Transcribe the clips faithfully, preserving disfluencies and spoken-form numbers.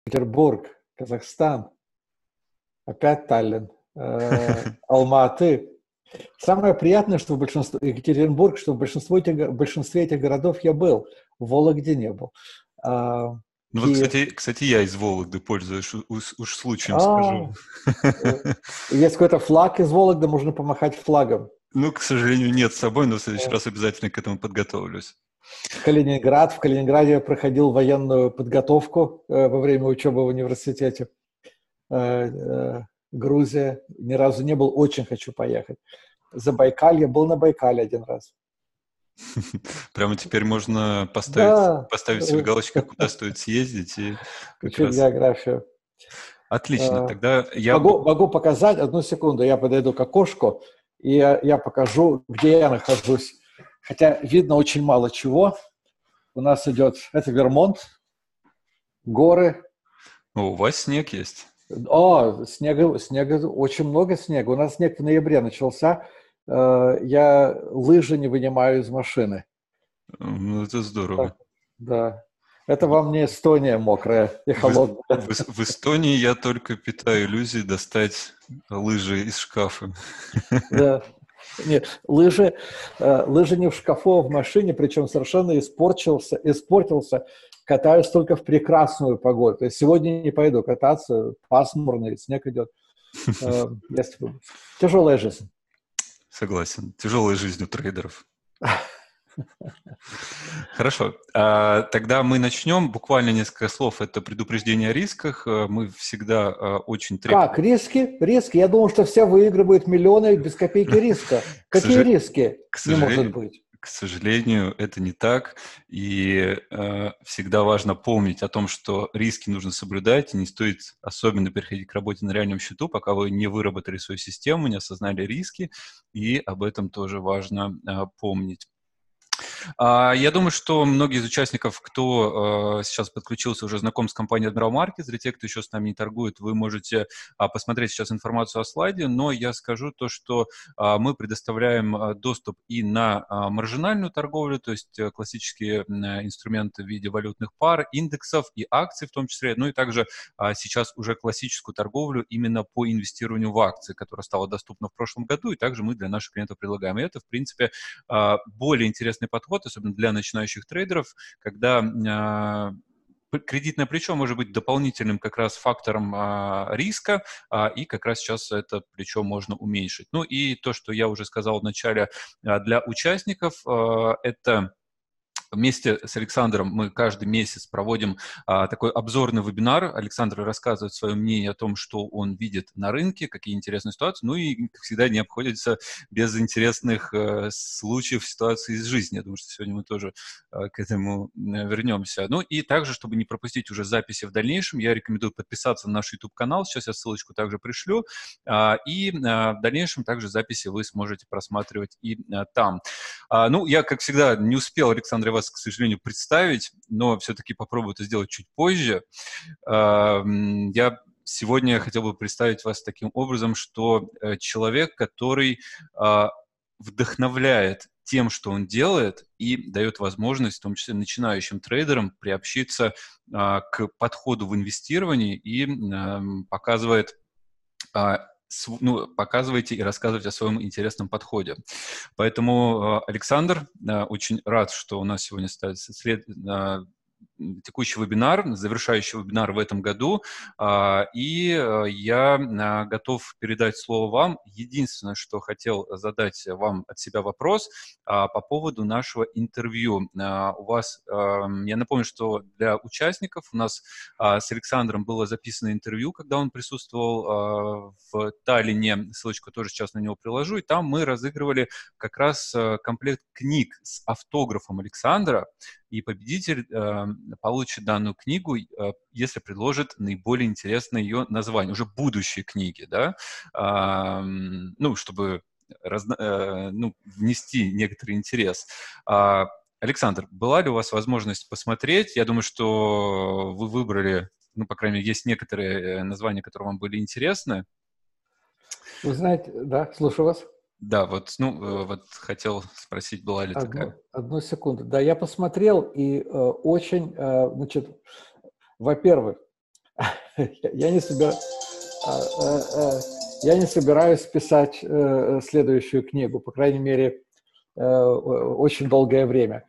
Петербург, Казахстан, опять Таллин, э, Алма-Аты. Самое приятное, что в большинстве, Екатеринбург, что в большинстве этих, в большинстве этих городов я был, в Вологде не был. А, Ну вот, Киев. кстати, кстати, я из Вологды пользуюсь, уж, уж случаем скажу. А, есть какой-то флаг из Вологды, можно помахать флагом. Ну, к сожалению, нет с собой, но в следующий раз обязательно к этому подготовлюсь. Калининград. В Калининграде я проходил военную подготовку э, во время учебы в университете. Э, э, Грузия. Ни разу не был, очень хочу поехать. Забайкалье. Был на Байкале один раз. Прямо теперь можно поставить, Да. поставить себе галочку, куда стоит съездить. И как Учить раз... географию. Отлично, тогда я... Могу, могу показать, одну секунду, я подойду к окошку, и я, я покажу, где я нахожусь. Хотя видно очень мало чего. У нас идет, это Вермонт, горы. О, у вас снег есть? О, снега, снега, очень много снега. У нас снег в ноябре начался. Я лыжи не вынимаю из машины. Ну, это здорово. Да. Это вам не Эстония мокрая и холодная. В, в, в Эстонии я только питаю иллюзии достать лыжи из шкафа. Да. Нет, лыжи, лыжи не в шкафу, а в машине, причем совершенно испортился, испортился. Катаюсь только в прекрасную погоду. То есть сегодня не пойду кататься, пасмурный, снег идет. Тяжелая жизнь. Согласен. Тяжелая жизнь у трейдеров. Хорошо. А, тогда мы начнем. Буквально несколько слов. Это предупреждение о рисках. Мы всегда а, очень трепетно... Как? Риски? Риски? Я думал, что все выигрывают миллионы без копейки риска. Какие сожал... риски? К не может быть. К сожалению, это не так. И э, всегда важно помнить о том, что риски нужно соблюдать. И не стоит особенно переходить к работе на реальном счету, пока вы не выработали свою систему, не осознали риски. И об этом тоже важно э, помнить. Я думаю, что многие из участников, кто э, сейчас подключился, уже знаком с компанией Admiral Markets. Для тех, кто еще с нами не торгует, вы можете э, посмотреть сейчас информацию о слайде, но я скажу то, что э, мы предоставляем э, доступ и на э, маржинальную торговлю, то есть э, классические э, инструменты в виде валютных пар, индексов и акций в том числе, ну и также э, сейчас уже классическую торговлю именно по инвестированию в акции, которая стала доступна в прошлом году, и также мы для наших клиентов предлагаем. И это, в принципе, э, более интересный подход, особенно для начинающих трейдеров, когда э, кредитное плечо может быть дополнительным как раз фактором э, риска, э, и как раз сейчас это плечо можно уменьшить. Ну и то, что я уже сказал в начале, э, для участников, э, это... Вместе с Александром мы каждый месяц проводим а, такой обзорный вебинар. Александр рассказывает свое мнение о том, что он видит на рынке, какие интересные ситуации. Ну и, как всегда, не обходится без интересных э, случаев, ситуаций из жизни. Я думаю, что сегодня мы тоже э, к этому вернемся. Ну и также, чтобы не пропустить уже записи в дальнейшем, я рекомендую подписаться на наш YouTube-канал. Сейчас я ссылочку также пришлю. А, и а, в дальнейшем также записи вы сможете просматривать и а, там. А, ну, я, как всегда, не успел, Александр, вас, к сожалению, представить, но все-таки попробую это сделать чуть позже. Я сегодня хотел бы представить вас таким образом, что человек, который вдохновляет тем, что он делает, и дает возможность, в том числе начинающим трейдерам, приобщиться к подходу в инвестировании и показывает ну, показывайте и рассказывайте о своем интересном подходе. Поэтому, Александр, очень рад, что у нас сегодня стоит след... текущий вебинар, завершающий вебинар в этом году, и я готов передать слово вам. Единственное, что хотел задать вам от себя вопрос по поводу нашего интервью. У вас, я напомню, что для участников у нас с Александром было записано интервью, когда он присутствовал в Таллине, ссылочку тоже сейчас на него приложу, и там мы разыгрывали как раз комплект книг с автографом Александра, и победитель э, получит данную книгу, э, если предложит наиболее интересное ее название, уже будущие книги, да, э, ну, чтобы раз, э, ну, внести некоторый интерес. Э, Александр, была ли у вас возможность посмотреть? Я думаю, что вы выбрали, ну, по крайней мере, есть некоторые названия, которые вам были интересны. Вы знаете, да, слушаю вас. Да, вот, ну, вот хотел спросить, была ли одну, такая? Одну секунду. Да, я посмотрел, и э, очень, э, значит, во-первых, я, не собира... я не собираюсь писать следующую книгу, по крайней мере, очень долгое время.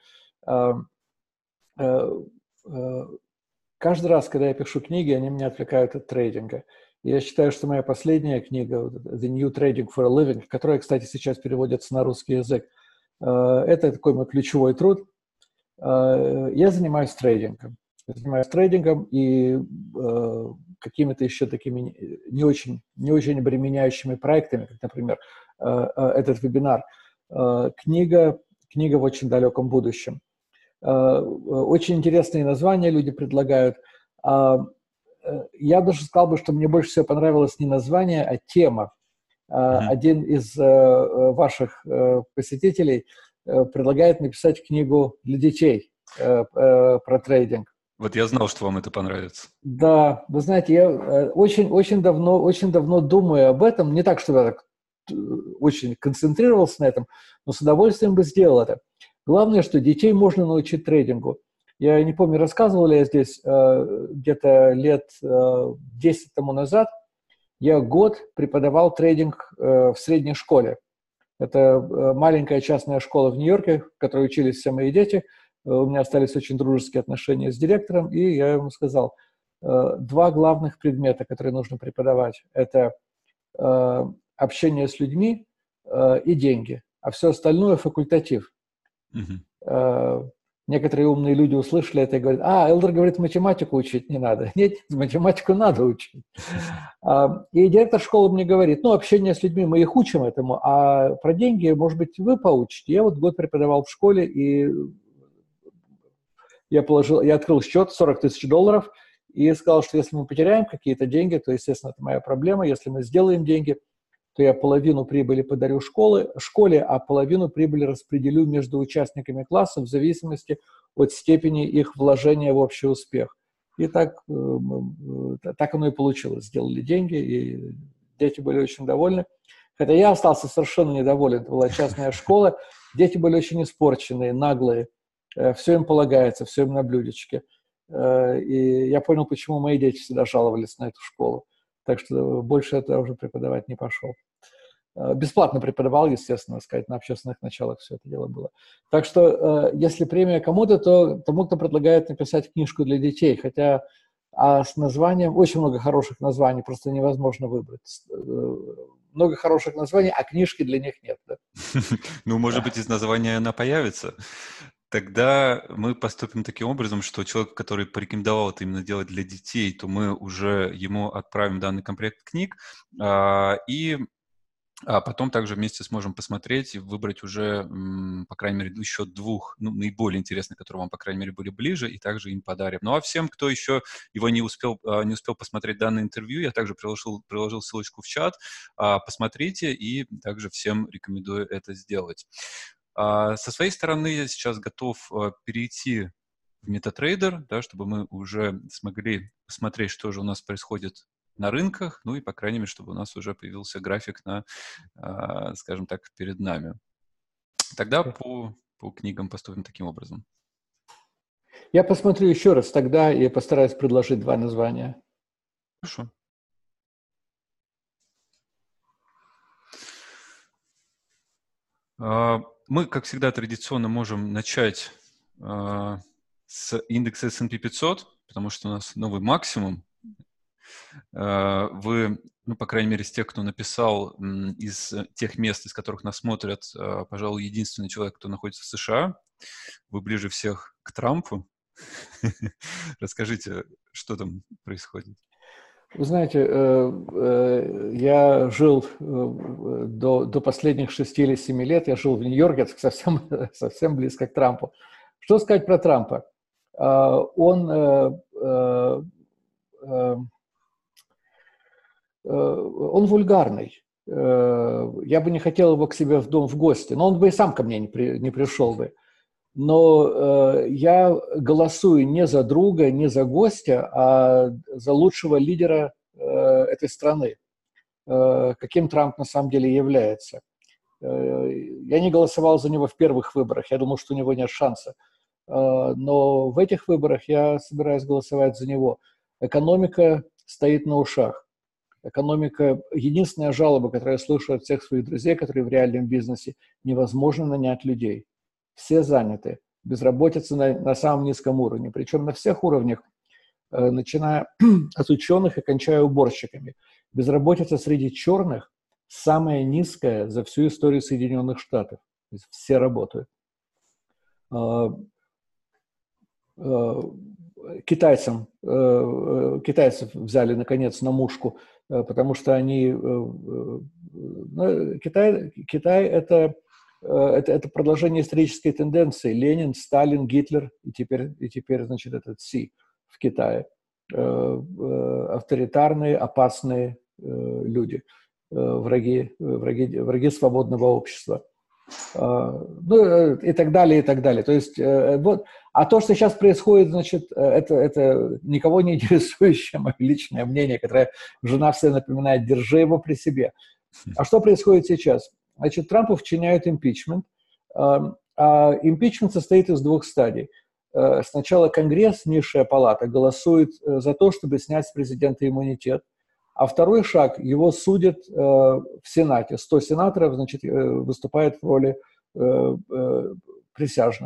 Каждый раз, когда я пишу книги, они меня отвлекают от трейдинга. Я считаю, что моя последняя книга «The New Trading for a Living», которая, кстати, сейчас переводится на русский язык, это такой мой ключевой труд. Я занимаюсь трейдингом. Я занимаюсь трейдингом и какими-то еще такими не очень, не очень обременяющими проектами, как, например, этот вебинар. Книга, книга в очень далеком будущем. Очень интересные названия люди предлагают. Я даже сказал бы, что мне больше всего понравилось не название, а тема. Mm-hmm. Один из ваших посетителей предлагает написать книгу для детей про трейдинг. Вот я знал, что вам это понравится. Да, вы знаете, я очень, очень давно, очень давно думаю об этом. Не так, что я так очень концентрировался на этом, но с удовольствием бы сделал это. Главное, что детей можно научить трейдингу. Я не помню, рассказывал ли я здесь, э, где-то лет э, десять тому назад, я год преподавал трейдинг э, в средней школе. Это э, маленькая частная школа в Нью-Йорке, в которой учились все мои дети. Э, у меня остались очень дружеские отношения с директором, и я ему сказал, э, два главных предмета, которые нужно преподавать, это э, общение с людьми э, и деньги, а все остальное факультатив. Uh-huh. Некоторые умные люди услышали это и говорят, а, Элдер говорит, математику учить не надо. Нет, математику надо учить. И директор школы мне говорит, ну, общение с людьми, мы их учим этому, а про деньги, может быть, вы поучите. Я вот год преподавал в школе, и я положил, я открыл счет сорок тысяч долларов и сказал, что если мы потеряем какие-то деньги, то, естественно, это моя проблема. Если мы сделаем деньги, то я половину прибыли подарю школы, школе, а половину прибыли распределю между участниками класса в зависимости от степени их вложения в общий успех. И так, так оно и получилось. Сделали деньги, и дети были очень довольны. Хотя я остался совершенно недоволен. Это была частная школа, дети были очень испорченные, наглые. Все им полагается, все им на блюдечке. И я понял, почему мои дети всегда жаловались на эту школу. Так что больше это уже преподавать не пошел. Бесплатно преподавал, естественно, сказать, на общественных началах все это дело было. Так что, если премия кому-то, то тому, кто предлагает написать книжку для детей. Хотя а с названием, очень много хороших названий, просто невозможно выбрать. Много хороших названий, а книжки для них нет. Да? Ну, может быть, из названия она появится. Тогда мы поступим таким образом, что человек, который порекомендовал это именно делать для детей, то мы уже ему отправим данный комплект книг, а, и а потом также вместе сможем посмотреть и выбрать уже, по крайней мере, еще двух, ну, наиболее интересных, которые вам, по крайней мере, были ближе, и также им подарим. Ну, а всем, кто еще его не успел, не успел посмотреть данное интервью, я также приложил, приложил ссылочку в чат, посмотрите, и также всем рекомендую это сделать. Со своей стороны я сейчас готов перейти в MetaTrader, да, чтобы мы уже смогли посмотреть, что же у нас происходит на рынках, ну и, по крайней мере, чтобы у нас уже появился график на, скажем так, перед нами. Тогда по, по книгам поступим таким образом. Я посмотрю еще раз тогда и постараюсь предложить два названия. Хорошо. Мы, как всегда, традиционно можем начать э, с индекса эс энд пи пятьсот, потому что у нас новый максимум. Э, вы, ну, по крайней мере, из тех, кто написал, э, из тех мест, из которых нас смотрят, э, пожалуй, единственный человек, кто находится в США. Вы ближе всех к Трампу. Расскажите, что там происходит. Вы знаете, я жил до, до последних шести или семи лет, я жил в Нью-Йорке, совсем, совсем близко к Трампу. Что сказать про Трампа? Он, он вульгарный. Я бы не хотел его к себе в дом в гости, но он бы и сам ко мне не, при, не пришел бы. Но э, я голосую не за друга, не за гостя, а за лучшего лидера э, этой страны, э, каким Трамп на самом деле является. Э, я не голосовал за него в первых выборах, я думал, что у него нет шанса. Э, но в этих выборах я собираюсь голосовать за него. Экономика стоит на ушах. Экономика, единственная жалоба, которую я слышу от всех своих друзей, которые в реальном бизнесе, невозможно нанять людей. Все заняты. Безработица на, на самом низком уровне. Причем на всех уровнях, э, начиная от ученых и кончая уборщиками. Безработица среди черных самая низкая за всю историю Соединенных Штатов. То есть все работают. Китайцам, китайцев взяли, наконец, на мушку, потому что они... Ну, Китай, Китай это, это, это продолжение исторической тенденции. Ленин, Сталин, Гитлер и теперь, и теперь значит, этот Си в Китае. Авторитарные, опасные люди, враги, враги, враги свободного общества. Ну, и так далее, и так далее. То есть, вот. А то, что сейчас происходит, значит, это, это никого не интересующее мое личное мнение, которое жена все напоминает, держи его при себе. А что происходит сейчас? Значит, Трампу вчиняют импичмент. А импичмент состоит из двух стадий. Сначала Конгресс, низшая палата, голосует за то, чтобы снять с президента иммунитет. А второй шаг, его судят э, в Сенате. сто сенаторов, значит, э, выступают в роли э, э, присяжных.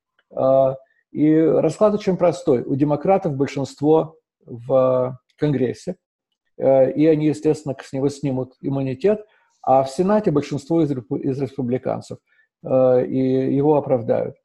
Э, и расклад очень простой. У демократов большинство в Конгрессе, э, и они, естественно, с него снимут иммунитет, а в Сенате большинство из, из республиканцев, э, и его оправдают.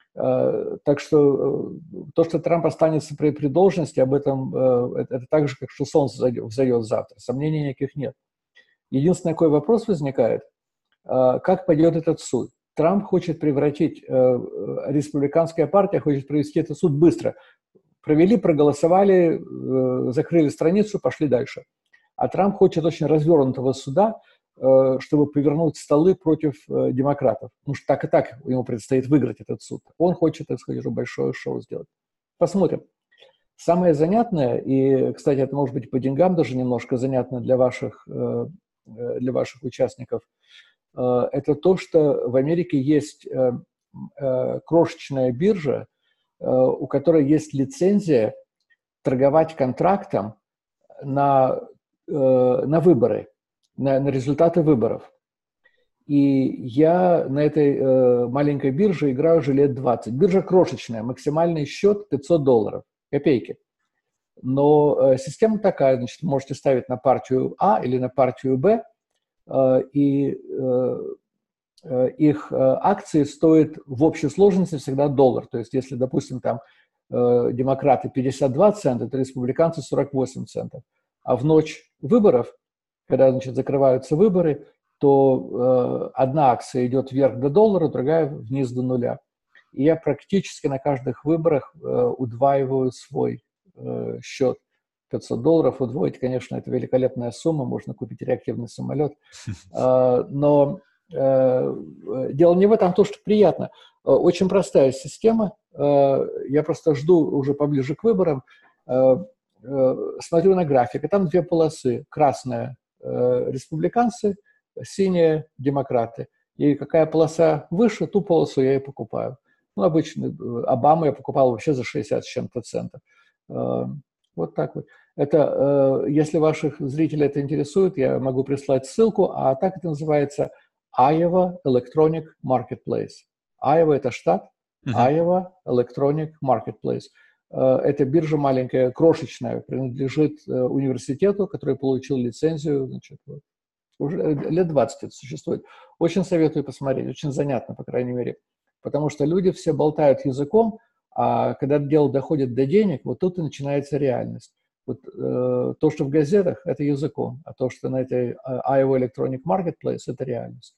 Так что то, что Трамп останется при, при должности, об этом это, это так же, как что солнце взойдет завтра. Сомнений никаких нет. Единственный такой вопрос возникает, как пойдет этот суд. Трамп хочет превратить, республиканская партия хочет провести этот суд быстро. Провели, проголосовали, закрыли страницу, пошли дальше. А Трамп хочет очень развернутого суда, чтобы повернуть столы против э, демократов. Потому что так и так ему предстоит выиграть этот суд. Он хочет, так сказать, большое шоу сделать. Посмотрим. Самое занятное, и, кстати, это может быть по деньгам даже немножко занятно для ваших, э, для ваших участников, э, это то, что в Америке есть э, э, крошечная биржа, э, у которой есть лицензия торговать контрактом на, э, на выборы. На, на результаты выборов. И я на этой э, маленькой бирже играю уже лет двадцать. Биржа крошечная, максимальный счет пятьсот долларов, копейки. Но э, система такая, значит, можете ставить на партию А или на партию Б, э, и э, э, их э, акции стоят в общей сложности всегда доллар. То есть если, допустим, там э, демократы пятьдесят два цента, то республиканцы сорок восемь центов. А в ночь выборов, когда, значит, закрываются выборы, то э, одна акция идет вверх до доллара, другая вниз до нуля. И я практически на каждых выборах э, удваиваю свой э, счет. пятьсот долларов удвоить, конечно, это великолепная сумма, можно купить реактивный самолет. Э, но э, дело не в этом, а то, что приятно. Э, очень простая система. Э, я просто жду уже поближе к выборам, э, э, смотрю на график, и там две полосы. Красная республиканцы, синие демократы. И какая полоса выше, ту полосу я и покупаю. Ну, обычно Обаму я покупал вообще за шестьдесят с чем-то центов. Вот так вот. Это, если ваших зрителей это интересует, я могу прислать ссылку, а так это называется Iowa Electronic Marketplace. Iowa – это штат, uh-huh. Iowa Electronic Marketplace. Эта биржа маленькая, крошечная, принадлежит университету, который получил лицензию, значит, вот, уже лет двадцать это существует. Очень советую посмотреть, очень занятно, по крайней мере, потому что люди все болтают языком, а когда дело доходит до денег, вот тут и начинается реальность. Вот, э, то, что в газетах, это языком, а то, что на этой Iowa Electronic Marketplace, это реальность.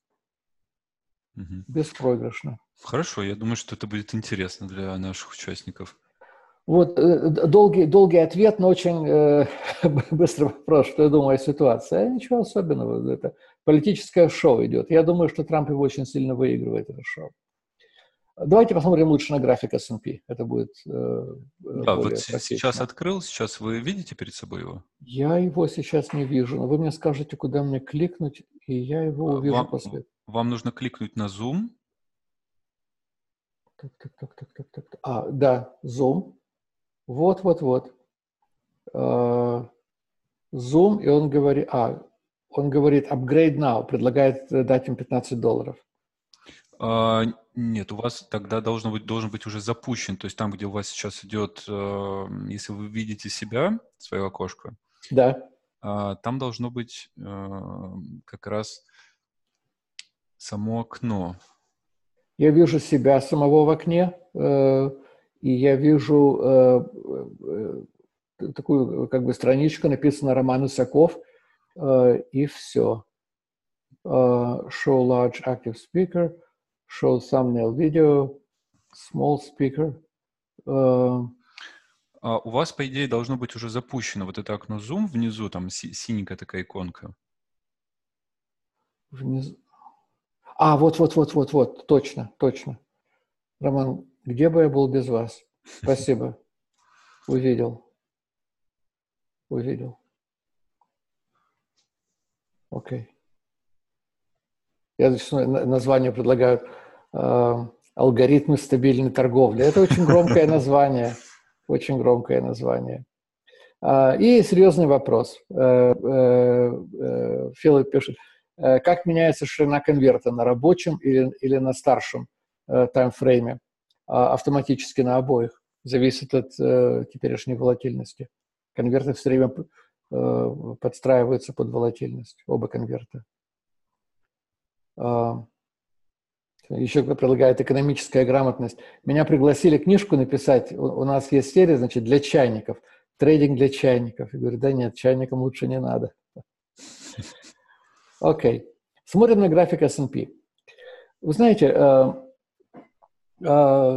Угу. Беспроигрышно. Хорошо, я думаю, что это будет интересно для наших участников. Вот долгий, долгий ответ, но очень э, быстрый вопрос, что я думаю о ситуации. А ничего особенного, это политическое шоу идет. Я думаю, что Трамп его очень сильно выигрывает, это шоу. Давайте посмотрим лучше на график эс энд пи. Это будет э, да, более вот практично. Сейчас открыл, сейчас вы видите перед собой его? Я его сейчас не вижу, но вы мне скажете, куда мне кликнуть, и я его увижу вам, после. Вам нужно кликнуть на Zoom. Так, так, так, так, так, так. А, да, Zoom. Вот, вот, вот. Zoom, и он говорит, а, он говорит upgrade now, предлагает дать им пятнадцать долларов. А, нет, у вас тогда должно быть, должен быть уже запущен, то есть там, где у вас сейчас идет, э, если вы видите себя, свое окошко, Да. э, там должно быть э, как раз само окно. Я вижу себя самого в окне, э, и я вижу э, э, такую как бы страничку, написано Роман Исаков, э, и все. Uh, show large active speaker, show thumbnail video, small speaker. Uh, А у вас, по идее, должно быть уже запущено вот это окно Zoom внизу, там си- синенькая такая иконка. внизу. А, вот-вот-вот-вот-вот, точно, точно. Роман, где бы я был без вас? Спасибо. Увидел. Увидел. Окей. Я название предлагаю э, «Алгоритмы стабильной торговли». Это очень громкое название. Очень громкое название. Uh, и серьезный вопрос. Uh, uh, uh, Филипп пишет, uh, как меняется ширина конверта на рабочем или, или на старшем uh, таймфрейме? Uh, автоматически на обоих. Зависит от uh, теперешней волатильности. Конверты все время uh, подстраиваются под волатильность. Оба конверта. Uh, еще предлагает экономическая грамотность. Меня пригласили книжку написать. У, у нас есть серия, значит, для чайников. Трейдинг для чайников. Я говорю, да нет, чайникам лучше не надо. Окей. Okay. Смотрим на график эс энд пи. Вы знаете, э, э,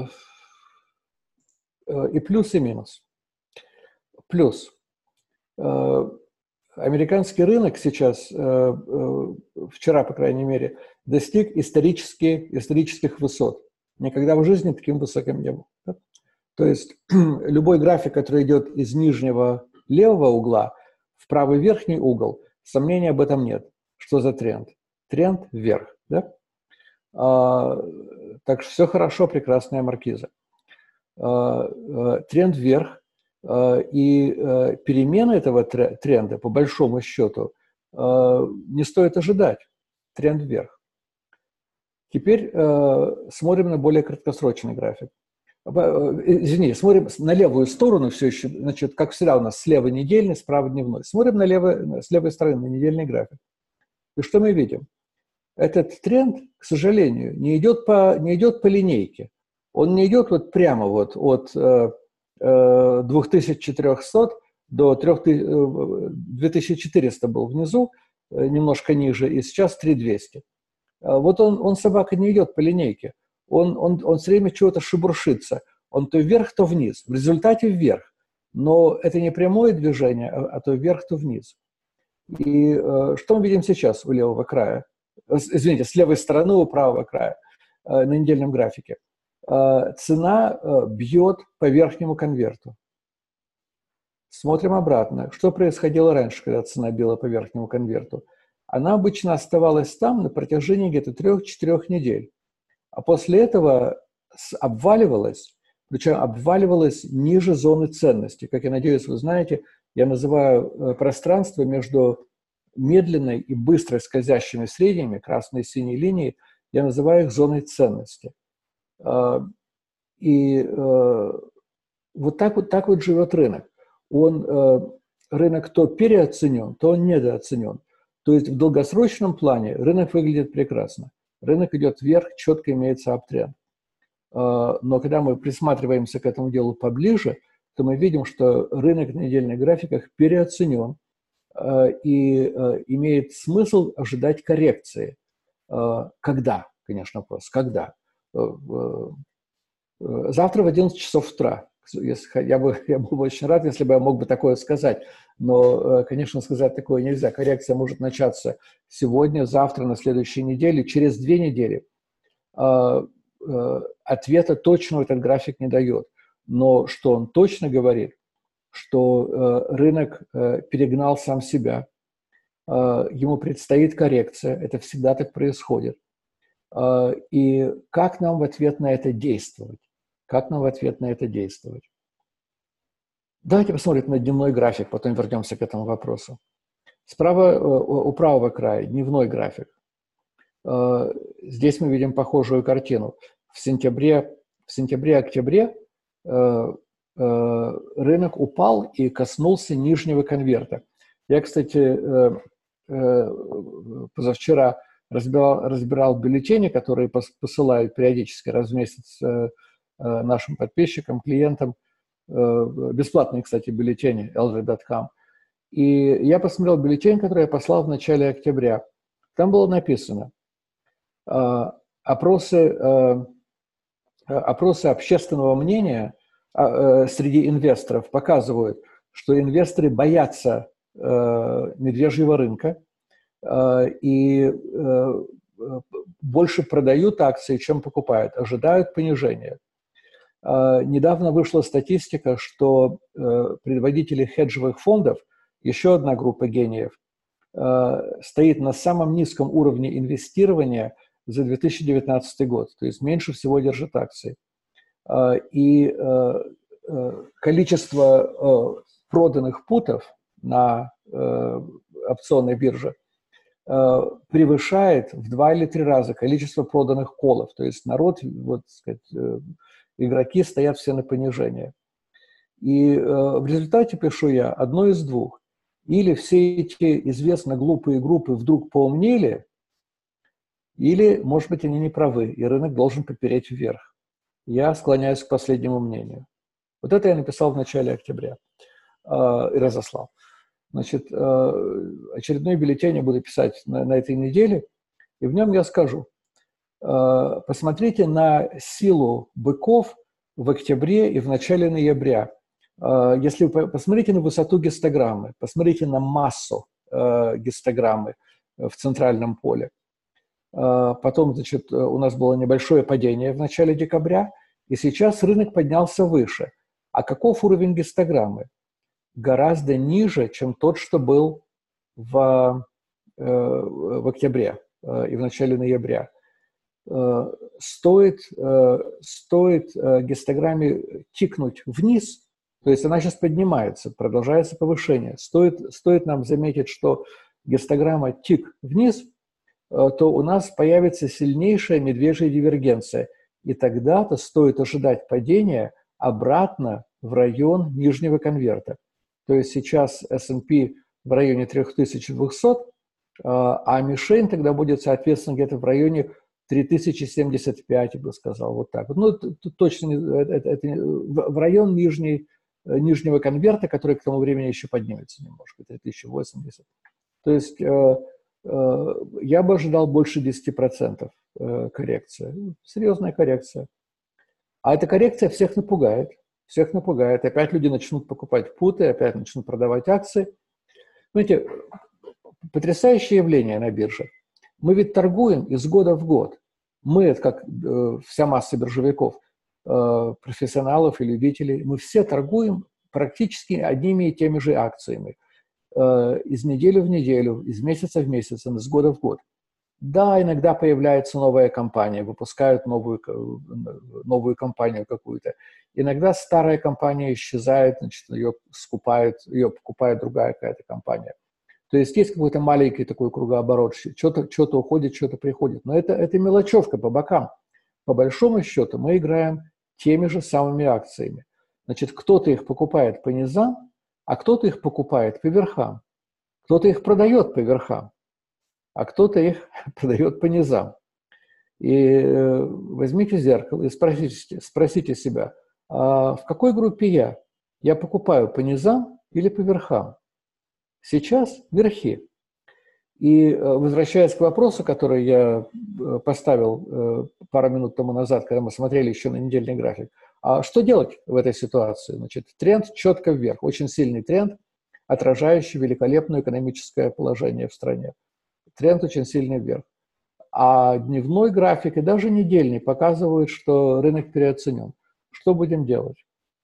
э, и плюс, и минус. Плюс. Э, американский рынок сейчас, э, э, вчера, по крайней мере, достиг исторически, исторических высот. Никогда в жизни таким высоким не был. Да? То есть любой график, который идет из нижнего левого угла в правый верхний угол, сомнений об этом нет. Что за тренд? Тренд вверх. Да? А, так что все хорошо, прекрасная маркиза. А, а, тренд вверх. А, и а, перемены этого тренда, по большому счету, а, не стоит ожидать. Тренд вверх. Теперь а, смотрим на более краткосрочный график. Извини, смотрим на левую сторону все еще, значит, как всегда у нас слева недельный, справа дневной. Смотрим на левой, с левой стороны на недельный график. И что мы видим? Этот тренд, к сожалению, не идет по, не идет по линейке. Он не идет вот прямо вот от э, э, две тысячи четырехсот до две тысячи четыреста был внизу, э, немножко ниже, и сейчас три тысячи двести. Вот он, он, собака, не идет по линейке. Он, он, он все время чего-то шебуршится. Он то вверх, то вниз. В результате вверх. Но это не прямое движение, а, а то вверх, то вниз. И э, что мы видим сейчас у левого края? Извините, с левой стороны у правого края э, на недельном графике. Э, цена э, бьет по верхнему конверту. Смотрим обратно. Что происходило раньше, когда цена била по верхнему конверту? Она обычно оставалась там на протяжении где-то трех-четырех недель. А после этого обваливалась, причем обваливалась ниже зоны ценности. Как я надеюсь, вы знаете, я называю пространство между медленной и быстро скользящими средними, красной и синей линии, я называю их зоной ценности. И вот так вот, так вот живет рынок. Он, рынок то переоценен, то он недооценен. То есть в долгосрочном плане рынок выглядит прекрасно. Рынок идет вверх, четко имеется аптренд. Но когда мы присматриваемся к этому делу поближе, то мы видим, что рынок на недельных графиках переоценен и имеет смысл ожидать коррекции. Когда, конечно, вопрос, когда? Завтра в одиннадцать часов утра. Я, бы, я был бы очень рад, если бы я мог бы такое сказать. Но, конечно, сказать такое нельзя. Коррекция может начаться сегодня, завтра, на следующей неделе, через две недели. Ответа точного этот график не дает. Но что он точно говорит, что рынок перегнал сам себя, ему предстоит коррекция, это всегда так происходит. И как нам в ответ на это действовать? Как нам в ответ на это действовать? Давайте посмотрим на дневной график, потом вернемся к этому вопросу. Справа, у правого края, дневной график. Здесь мы видим похожую картину. В сентябре, в сентябре-октябре рынок упал и коснулся нижнего конверта. Я, кстати, позавчера разбирал, разбирал бюллетени, которые посылают периодически раз в месяц нашим подписчикам, клиентам. Бесплатные, кстати, бюллетени эл джи точка ком. И я посмотрел бюллетень, который я послал в начале октября. Там было написано: опросы, опросы общественного мнения среди инвесторов показывают, что инвесторы боятся медвежьего рынка и больше продают акции, чем покупают, ожидают понижения. Недавно вышла статистика, что предводители хеджевых фондов, еще одна группа гениев, стоит на самом низком уровне инвестирования за две тысячи девятнадцатый год, то есть меньше всего держит акции. И количество проданных путов на опционной бирже превышает в два или три раза количество проданных колов. То есть народ, вот, так сказать, игроки стоят все на понижение. И в результате, пишу я, одно из двух. Или все эти известно глупые группы вдруг поумнели, или, может быть, они не правы, и рынок должен попереть вверх. Я склоняюсь к последнему мнению. Вот это я написал в начале октября э, и разослал. Значит, э, очередной бюллетень я буду писать на, на этой неделе, и в нем я скажу: э, посмотрите на силу быков в октябре и в начале ноября. Э, если вы посмотрите на высоту гистограммы, посмотрите на массу э, гистограммы в центральном поле. Потом, значит, у нас было небольшое падение в начале декабря, и сейчас рынок поднялся выше. А каков уровень гистограммы? Гораздо ниже, чем тот, что был в, в октябре и в начале ноября. Стоит, стоит гистограмме тикнуть вниз, то есть она сейчас поднимается, продолжается повышение. Стоит, стоит нам заметить, что гистограмма тик вниз, то у нас появится сильнейшая медвежья дивергенция. И тогда-то стоит ожидать падения обратно в район нижнего конверта. То есть сейчас эс энд пи в районе три тысячи двести, а мишень тогда будет, соответственно, где-то в районе три тысячи семьдесят пять, я бы сказал, вот так. Ну, тут точно это, это, в район нижней, нижнего конверта, который к тому времени еще поднимется немножко, три тысячи восемьдесят. То есть я бы ожидал больше десяти процентов коррекции. Серьезная коррекция. А эта коррекция всех напугает. Всех напугает. Опять люди начнут покупать путы, опять начнут продавать акции. Знаете, потрясающее явление на бирже. Мы ведь торгуем из года в год. Мы, это как э, вся масса биржевиков, э, профессионалов и любителей, мы все торгуем практически одними и теми же акциями. Из недели в неделю, из месяца в месяц, из года в год. Да, иногда появляется новая компания, выпускают новую, новую компанию какую-то. Иногда старая компания исчезает, значит, ее скупают, ее покупает другая какая-то компания. То есть есть какой-то маленький такой кругооборот, что-то, что-то уходит, что-то приходит. Но это, это мелочевка по бокам. По большому счету мы играем теми же самыми акциями. Значит, кто-то их покупает по низам, а кто-то их покупает по верхам, кто-то их продает по верхам, а кто-то их продает по низам. И возьмите зеркало и спросите, спросите себя, а в какой группе я? Я покупаю по низам или по верхам? Сейчас верхи. И возвращаясь к вопросу, который я поставил пару минут тому назад, когда мы смотрели еще на недельный график, а что делать в этой ситуации? Значит, тренд четко вверх, очень сильный тренд, отражающий великолепное экономическое положение в стране. Тренд очень сильный вверх. А дневной график и даже недельный показывают, что рынок переоценен. Что будем делать?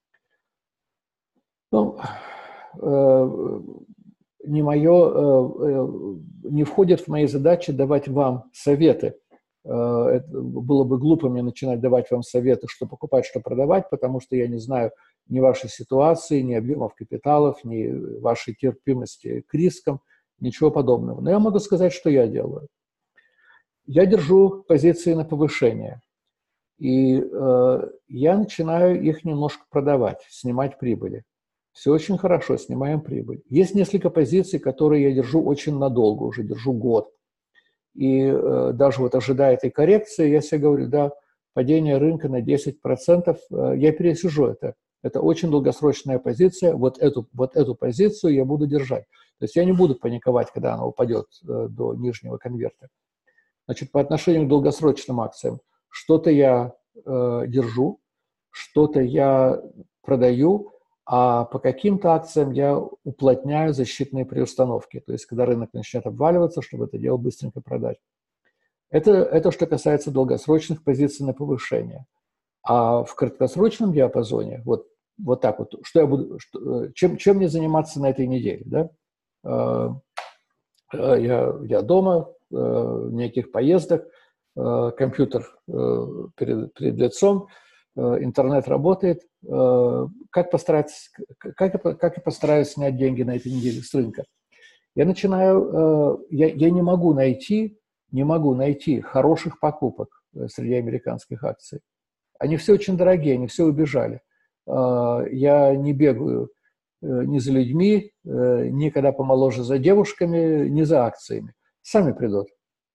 Ну, э, не мое, э, не входит в мои задачи давать вам советы. Это было бы глупо мне начинать давать вам советы, что покупать, что продавать, потому что я не знаю ни вашей ситуации, ни объемов капиталов, ни вашей терпимости к рискам. Ничего подобного. Но я могу сказать, что я делаю. Я держу позиции на повышение. И э, я начинаю их немножко продавать, снимать прибыли. Все очень хорошо, снимаем прибыль. Есть несколько позиций, которые я держу очень надолго, уже держу год. И э, даже вот ожидая этой коррекции, я себе говорю, да, падение рынка на десять процентов, э, я пересижу это. Это очень долгосрочная позиция, вот эту, вот эту позицию я буду держать. То есть я не буду паниковать, когда она упадет э, до нижнего конверта. Значит, по отношению к долгосрочным акциям, что-то я э, держу, что-то я продаю, а по каким-то акциям я уплотняю защитные приустановки. То есть, когда рынок начнет обваливаться, чтобы это дело быстренько продать. Это, это что касается долгосрочных позиций на повышение. А в краткосрочном диапазоне, вот, вот так вот, что я буду, что, чем, чем мне заниматься на этой неделе, да? Я, я дома, никаких поездок, компьютер перед, перед лицом, интернет работает. Как, постараться, как, как я постараюсь снять деньги на этой неделе с рынка? Я начинаю, я, я не могу найти, не могу найти хороших покупок среди американских акций. Они все очень дорогие, они все убежали. Я не бегаю ни за людьми, ни когда помоложе за девушками, ни за акциями. Сами придут.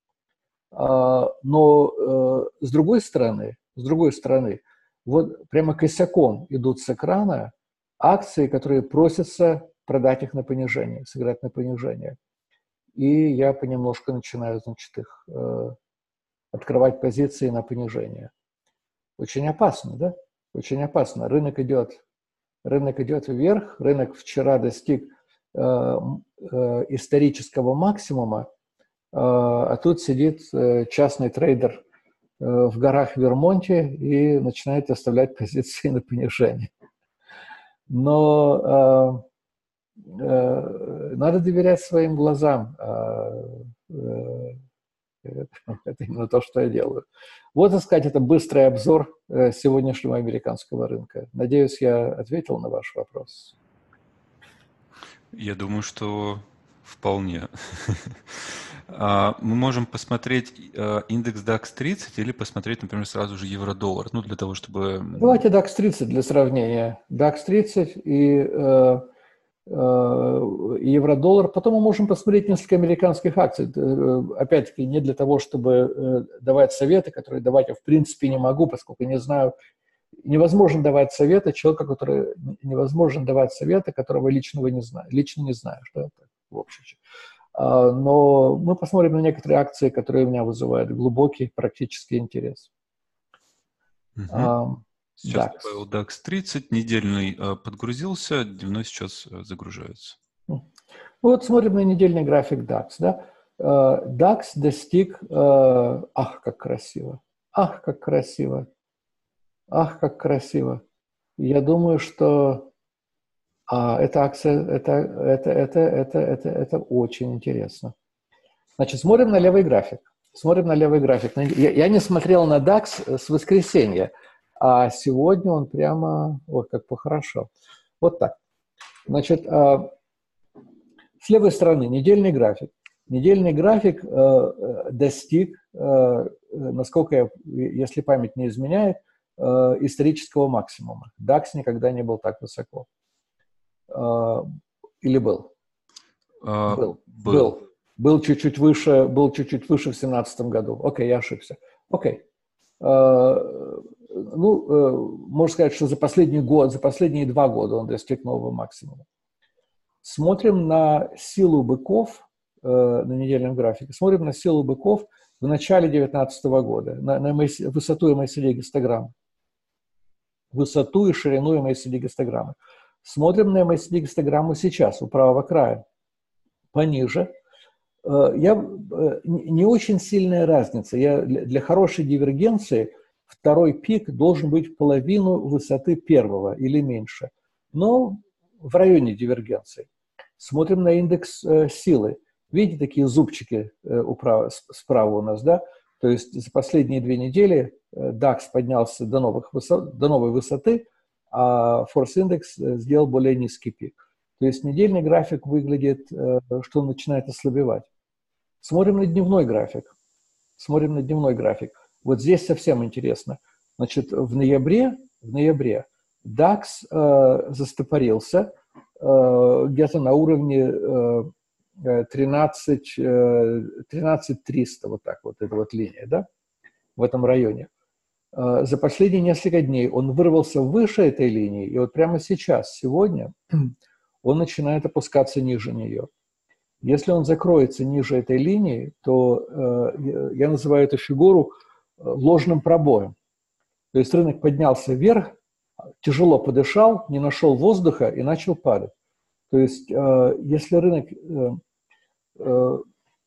Но с другой стороны, с другой стороны, вот прямо косяком идут с экрана акции, которые просятся продать их на понижение, сыграть на понижение. И я понемножку начинаю, значит, их э, открывать позиции на понижение. Очень опасно, да? Очень опасно. Рынок идет, рынок идет вверх. Рынок вчера достиг э, э, исторического максимума, э, а тут сидит э, частный трейдер э, в горах Вермонте и начинает оставлять позиции на понижение. Но э, э, надо доверять своим глазам. Э, э, это именно то, что я делаю. Вот, так сказать, это быстрый обзор э, сегодняшнего американского рынка. Надеюсь, я ответил на ваш вопрос. Я думаю, что вполне. Мы можем посмотреть индекс дакс тридцать или посмотреть, например, сразу же евро-доллар, ну, для того, чтобы... Давайте дакс тридцать для сравнения. дакс тридцать и э, э, евро-доллар. Потом мы можем посмотреть несколько американских акций. Опять-таки, не для того, чтобы э, давать советы, которые давать я в принципе не могу, поскольку не знаю. Невозможно давать советы человеку, который... Невозможно давать советы, которого лично вы не знаете. Лично не знаешь, да, в общем. Но мы посмотрим на некоторые акции, которые у меня вызывают глубокий практический интерес. Угу. А, сейчас дакс. добавил дакс тридцать, недельный подгрузился, дневной сейчас загружается. Вот смотрим на недельный график дакс. Да? дакс достиг... Ах, как красиво! Ах, как красиво! Ах, как красиво! Я думаю, что а, эта акция, это, это, это, это, это, это очень интересно. Значит, смотрим на левый график. Смотрим на левый график. Я, я не смотрел на дакс с воскресенья, а сегодня он прямо, вот как похорошел. Вот так. Значит, а, с левой стороны недельный график. Недельный график а, достиг, а, насколько я, если память не изменяет, а, исторического максимума. дакс никогда не был так высоко. А, или был? А, был. Был. Был. Был чуть-чуть выше, был чуть-чуть выше в семнадцатом году. Окей, я ошибся. Окей. Uh, ну, uh, можно сказать, что за последний год, за последние два года он достиг нового максимума. Смотрим на силу быков uh, на недельном графике. Смотрим на силу быков в начале две тысячи девятнадцатого года, на, на высоту эм эй си ди-гистограммы. Высоту и ширину эм эй си ди-гистограммы. Смотрим на эм эй си ди-гистограмму сейчас, у правого края. Пониже. Я, не очень сильная разница. Я, для хорошей дивергенции второй пик должен быть в половину высоты первого или меньше. Но в районе дивергенции. Смотрим на индекс э, силы. Видите, такие зубчики э, управа, справа у нас, да? То есть за последние две недели э, дакс поднялся до, новых высот, до новой высоты, а Force Index сделал более низкий пик. То есть недельный график выглядит, что он начинает ослабевать. Смотрим на дневной график. Смотрим на дневной график. Вот здесь совсем интересно. Значит, в ноябре, в ноябре дакс э, застопорился э, где-то на уровне э, тринадцать триста, вот так вот, эта вот линия, да, в этом районе. Э, за последние несколько дней он вырвался выше этой линии, и вот прямо сейчас, сегодня, он начинает опускаться ниже нее. Если он закроется ниже этой линии, то э, я называю эту фигуру ложным пробоем. То есть рынок поднялся вверх, тяжело подышал, не нашел воздуха и начал падать. То есть э, если рынок, э, э,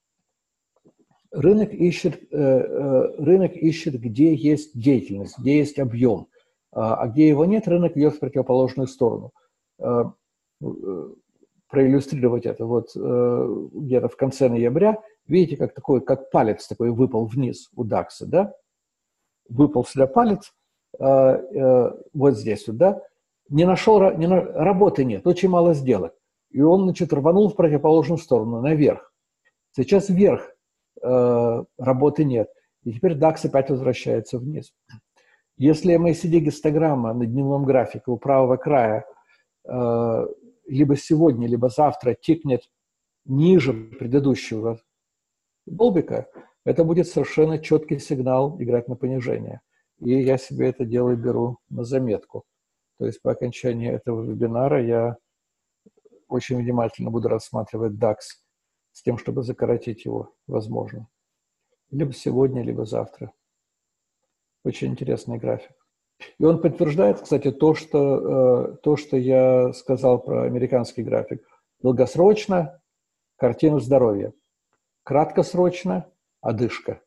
рынок, ищет, э, э, рынок ищет, где есть деятельность, где есть объем, а где его нет, рынок идет в противоположную сторону. Э, проиллюстрировать это, вот э, где-то в конце ноября, видите, как такой, как палец такой выпал вниз у дакса, да? Выпал сюда палец, э, э, вот здесь вот, да? Не нашел, не на, работы нет, очень мало сделок. И он, значит, рванул в противоположную сторону, наверх. Сейчас вверх э, работы нет. И теперь дакс опять возвращается вниз. Если эм эй си ди-гистограмма на дневном графике у правого края э, либо сегодня, либо завтра тикнет ниже предыдущего столбика, это будет совершенно четкий сигнал играть на понижение. И я себе это дело беру на заметку. То есть по окончании этого вебинара я очень внимательно буду рассматривать дакс с тем, чтобы закоротить его, возможно. Либо сегодня, либо завтра. Очень интересный график. И он подтверждает, кстати, то, что, то, что я сказал про американский график. Долгосрочно – картина здоровья. Краткосрочно – одышка.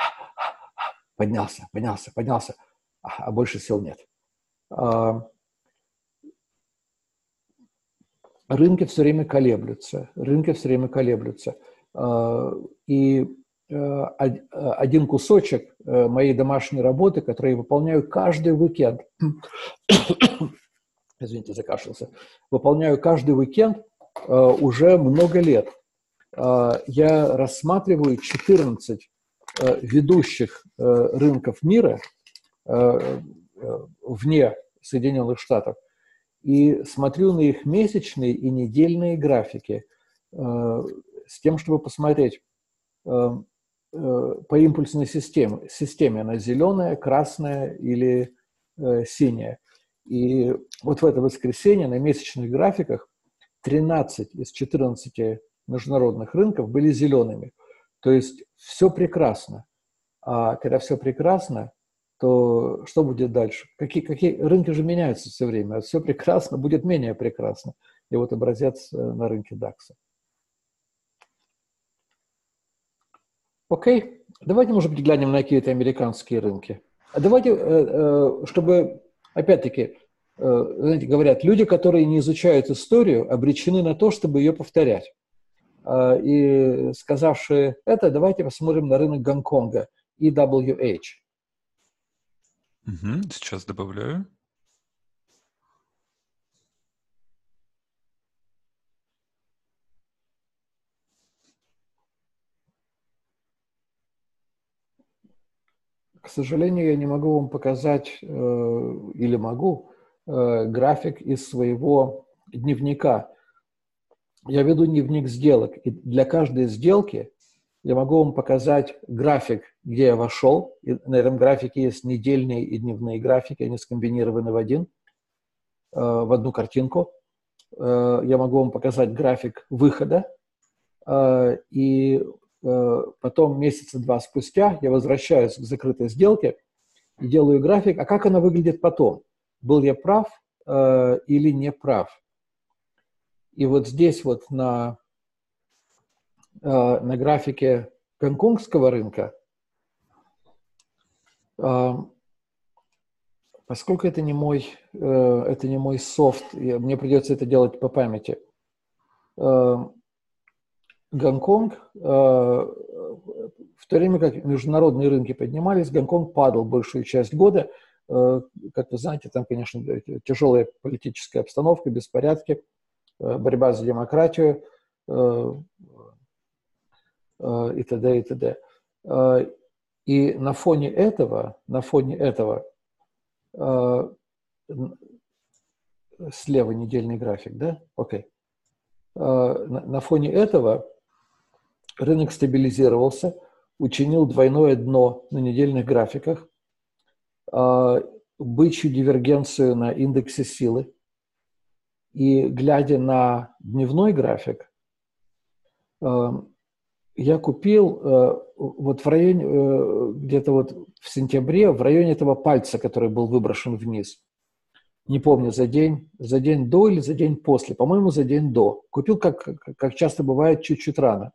Поднялся, поднялся, поднялся, а больше сил нет. Рынки все время колеблются. Рынки все время колеблются. И один кусочек моей домашней работы, который я выполняю каждый уикенд, извините, закашлялся, выполняю каждый уикенд уже много лет. Я рассматриваю четырнадцать ведущих рынков мира вне Соединенных Штатов и смотрю на их месячные и недельные графики с тем, чтобы посмотреть по импульсной системе, системе она зеленая, красная или э, синяя. И вот в это воскресенье на месячных графиках тринадцать из четырнадцати международных рынков были зелеными. То есть все прекрасно. А когда все прекрасно, то что будет дальше? Какие, какие рынки же меняются все время. Все прекрасно будет менее прекрасно. И вот образец на рынке дакса. Окей, давайте, может быть, глянем на какие-то американские рынки. А давайте, чтобы, опять-таки, знаете, говорят, люди, которые не изучают историю, обречены на то, чтобы ее повторять. И сказавшие это, давайте посмотрим на рынок Гонконга, и дабл ю эйч. Угу, сейчас добавляю. К сожалению, я не могу вам показать, э, или могу, э, график из своего дневника. Я веду дневник сделок, и для каждой сделки я могу вам показать график, где я вошел. И на этом графике есть недельные и дневные графики, они скомбинированы в один, э, в одну картинку. Э, я могу вам показать график выхода, э, и потом месяца два спустя я возвращаюсь к закрытой сделке и делаю график, а как она выглядит потом? Был я прав э, или не прав? И вот здесь вот на, э, на графике гонконгского рынка, э, поскольку это не мой, э, это не мой софт, мне придется это делать по памяти, э, Гонконг, э, в то время как международные рынки поднимались, Гонконг падал большую часть года. Э, как вы знаете, там, конечно, тяжелая политическая обстановка, беспорядки. борьба за демократию и т.д. и т.д. И на фоне этого, на фоне этого, слева недельный график, да? Окей. На фоне этого рынок стабилизировался, учинил двойное дно на недельных графиках, бычью дивергенцию на индексе силы. И глядя на дневной график, я купил вот в районе, где-то вот в сентябре, в районе этого пальца, который был выброшен вниз. Не помню, за день, за день до или за день после. По-моему, за день до. Купил, как, как часто бывает, чуть-чуть рано.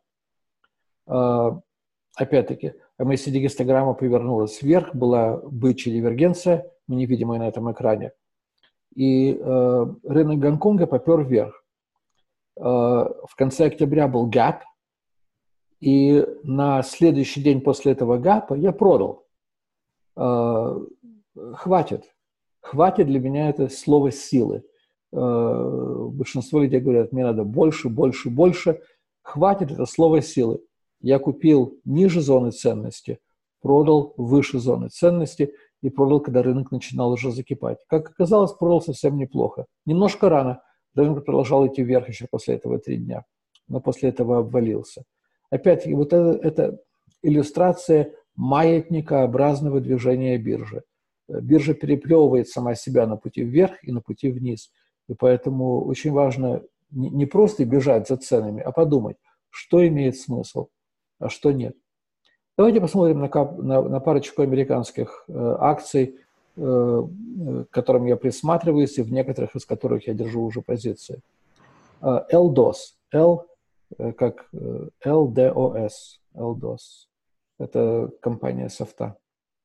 Опять-таки, эм а си ди-гистограмма повернулась вверх, была бычья дивергенция, невидимая на этом экране. И э, рынок Гонконга попер вверх. Э, в конце октября был гэп, и на следующий день после этого гэпа я продал. Э, хватит. Хватит для меня это слово силы. Э, большинство людей говорят, мне надо больше, больше, больше. Хватит это слово силы. Я купил ниже зоны ценности, продал выше зоны ценности и продал, когда рынок начинал уже закипать. Как оказалось, продал совсем неплохо. Немножко рано. Рынок продолжал идти вверх еще после этого три дня, но после этого обвалился. Опять-таки, вот это, это иллюстрация маятникообразного движения биржи. Биржа переплевывает сама себя на пути вверх и на пути вниз. И поэтому очень важно не просто бежать за ценами, а подумать, что имеет смысл, а что нет. Давайте посмотрим на, на, на парочку американских э, акций, э, к которым я присматриваюсь, и в некоторых из которых я держу уже позиции. Э, эл ди о эс. L э, как э, эл ди о эс. эл ди о эс. Это компания софта.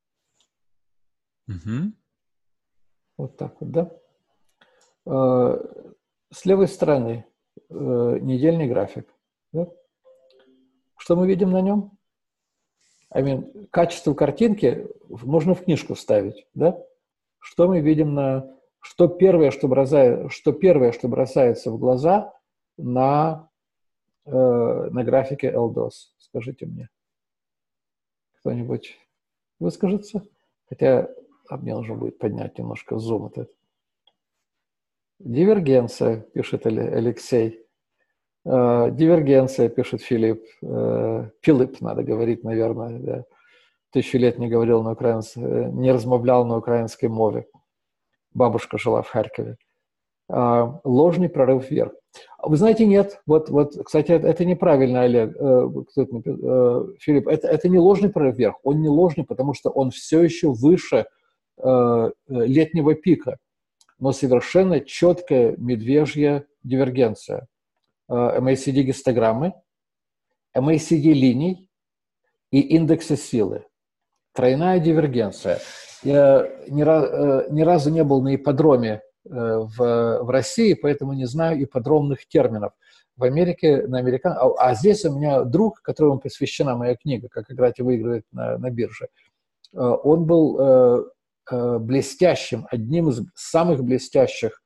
Mm-hmm. Вот так вот, да? Э, с левой стороны э, недельный график. Да? Что мы видим на нем? I mean, качество картинки можно в книжку вставить, да? Что мы видим на... Что первое, что бросается, что первое, что бросается в глаза на, э, на графике эл ди о эс? Скажите мне. Кто-нибудь выскажется? Хотя а мне нужно будет поднять немножко зум. Вот дивергенция, пишет Алексей. Дивергенция, пишет Филипп. Филипп, надо говорить, наверное. Да. Тысячу лет не говорил на украинском, не размовлял на украинской мове. Бабушка жила в Харькове. Ложный прорыв вверх. Вы знаете, нет. Вот, вот, кстати, это, это неправильно, Олег. Филипп, это, это не ложный прорыв вверх. Он не ложный, потому что он все еще выше летнего пика. Но совершенно четкая медвежья дивергенция. эм а си ди-гистограммы, эм а си ди-линий и индекса силы. Тройная дивергенция. Я ни, раз, ни разу не был на ипподроме в, в России, поэтому не знаю ипподромных терминов. В Америке, на американ... а, а здесь у меня друг, которому посвящена моя книга «Как играть и выигрывать на, на бирже». Он был блестящим, одним из самых блестящих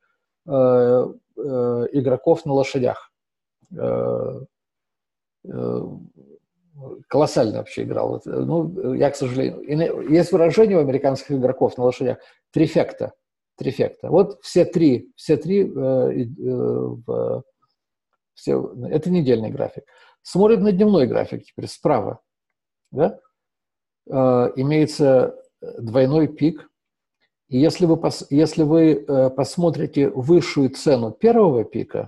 игроков на лошадях. Колоссально вообще играл. Ну, я, к сожалению... Есть выражение у американских игроков на лошадях трифекта. Трифекта. Вот все три, все три э, э, все, это недельный график. Смотрим на дневной график теперь справа. Да? Э, имеется двойной пик. И если вы, пос, если вы э, посмотрите высшую цену первого пика,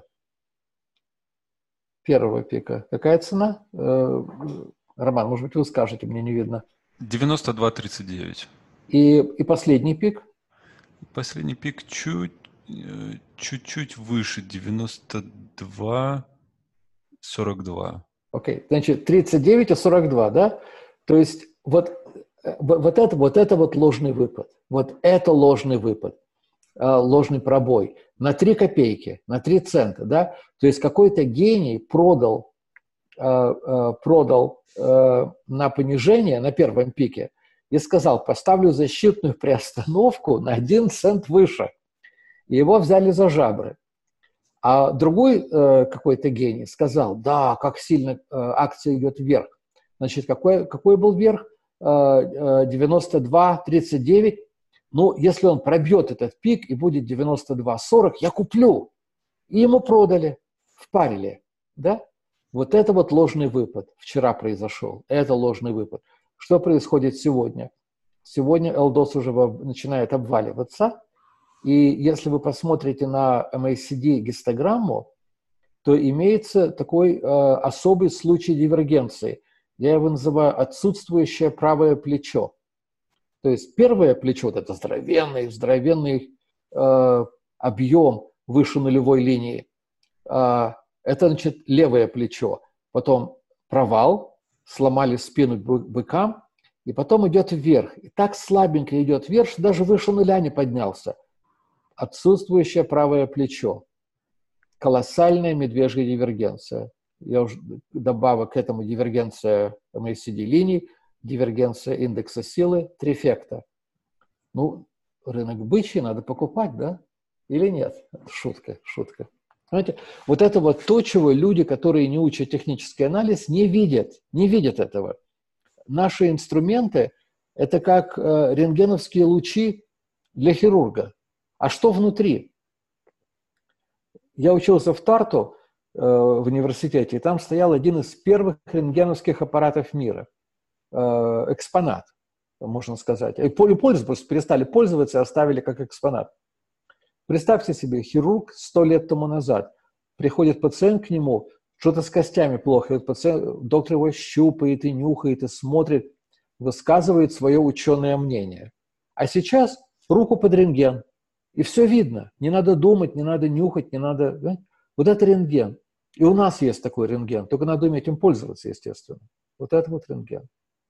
первого пика, какая цена? Э, Роман, может быть, вы скажете, мне не видно. девяносто два тридцать девять. И, и последний пик? Последний пик чуть, чуть-чуть выше, девяносто два сорок два. Окей, okay. Значит, тридцать девять и сорок два, да? То есть вот, вот, это, вот это вот ложный выпад. Вот это ложный выпад, ложный пробой. На три копейки, на три цента, да? То есть какой-то гений продал, продал на понижение, на первом пике, и сказал, поставлю защитную приостановку на один цент выше. И его взяли за жабры. А другой э, какой-то гений сказал, да, как сильно э, акция идет вверх. Значит, какой, какой был вверх? Э, девяносто два тридцать девять. Ну, если он пробьет этот пик и будет девяносто два сорок, я куплю. И ему продали, впарили. Да? Вот это вот ложный выпад вчера произошел. Это ложный выпад. Что происходит сегодня? Сегодня эл ди о эс уже начинает обваливаться. И если вы посмотрите на эм эй си ди-гистограмму, то имеется такой э, особый случай дивергенции. Я его называю отсутствующее правое плечо. То есть первое плечо – это здоровенный, здоровенный э, объем выше нулевой линии. Э, это, значит, левое плечо. Потом провал, сломали спину быкам, и потом идет вверх. И так слабенько идет вверх, что даже выше нуля не поднялся. Отсутствующее правое плечо. Колоссальная медвежья дивергенция. Я уже добавлю к этому дивергенция эм эй си ди-линий, дивергенция индекса силы, трифекта. Ну, рынок бычий надо покупать, да? Или нет? Шутка, шутка. Понимаете? Вот это вот то, чего люди, которые не учат технический анализ, не видят. Не видят этого. Наши инструменты – это как э, рентгеновские лучи для хирурга. А что внутри? Я учился в Тарту э, в университете, и там стоял один из первых рентгеновских аппаратов мира. Э, экспонат, можно сказать. И пользоваться, просто перестали пользоваться и оставили как экспонат. Представьте себе, хирург сто лет тому назад. Приходит пациент к нему, что-то с костями плохо. И пациент, доктор его щупает и нюхает, и смотрит, высказывает свое ученое мнение. А сейчас руку под рентген. И все видно. Не надо думать, не надо нюхать, не надо... Да? Вот это рентген. И у нас есть такой рентген. Только надо уметь им пользоваться, естественно. Вот это вот рентген.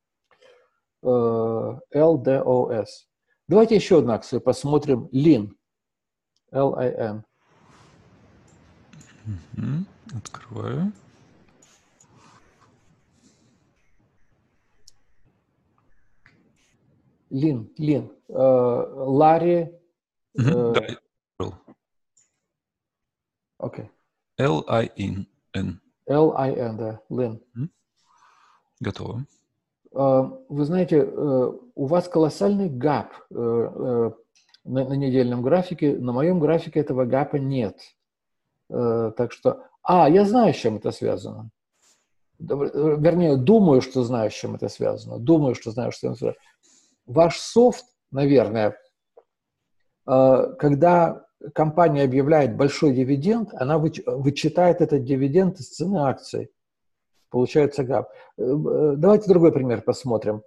эл ди о эс. Давайте еще одну акцию посмотрим. лин. эл ай эн. Угу. Открываю. лин. лин. Ларри... Угу. Да, Окей. эл ай эн. эл ай эн, да. лин. Готово. Вы знаете, у вас колоссальный гап на, на недельном графике. На моем графике этого гапа нет. Так что... А, я знаю, с чем это связано. Вернее, думаю, что знаю, с чем это связано. Думаю, что знаю, с чем это связано. Ваш софт, наверное, когда компания объявляет большой дивиденд, она вычитает этот дивиденд из цены акций. Получается гап. Давайте другой пример посмотрим.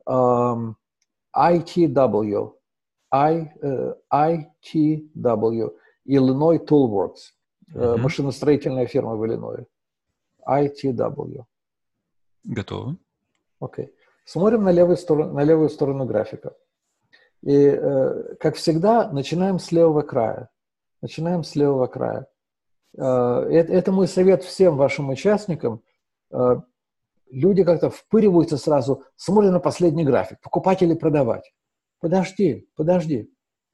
ай ти дабл ю. ай ти дабл ю. Illinois Toolworks. Mm-hmm. Машиностроительная фирма в Иллинойе. ай ти дабл ю. Готово. Окей. Okay. Смотрим на левую сторону, на левую сторону графика. И, как всегда, начинаем с левого края. Начинаем с левого края. Это, это мой совет всем вашим участникам. Люди как-то впыриваются сразу, смотрят на последний график, покупать или продавать. Подожди, подожди.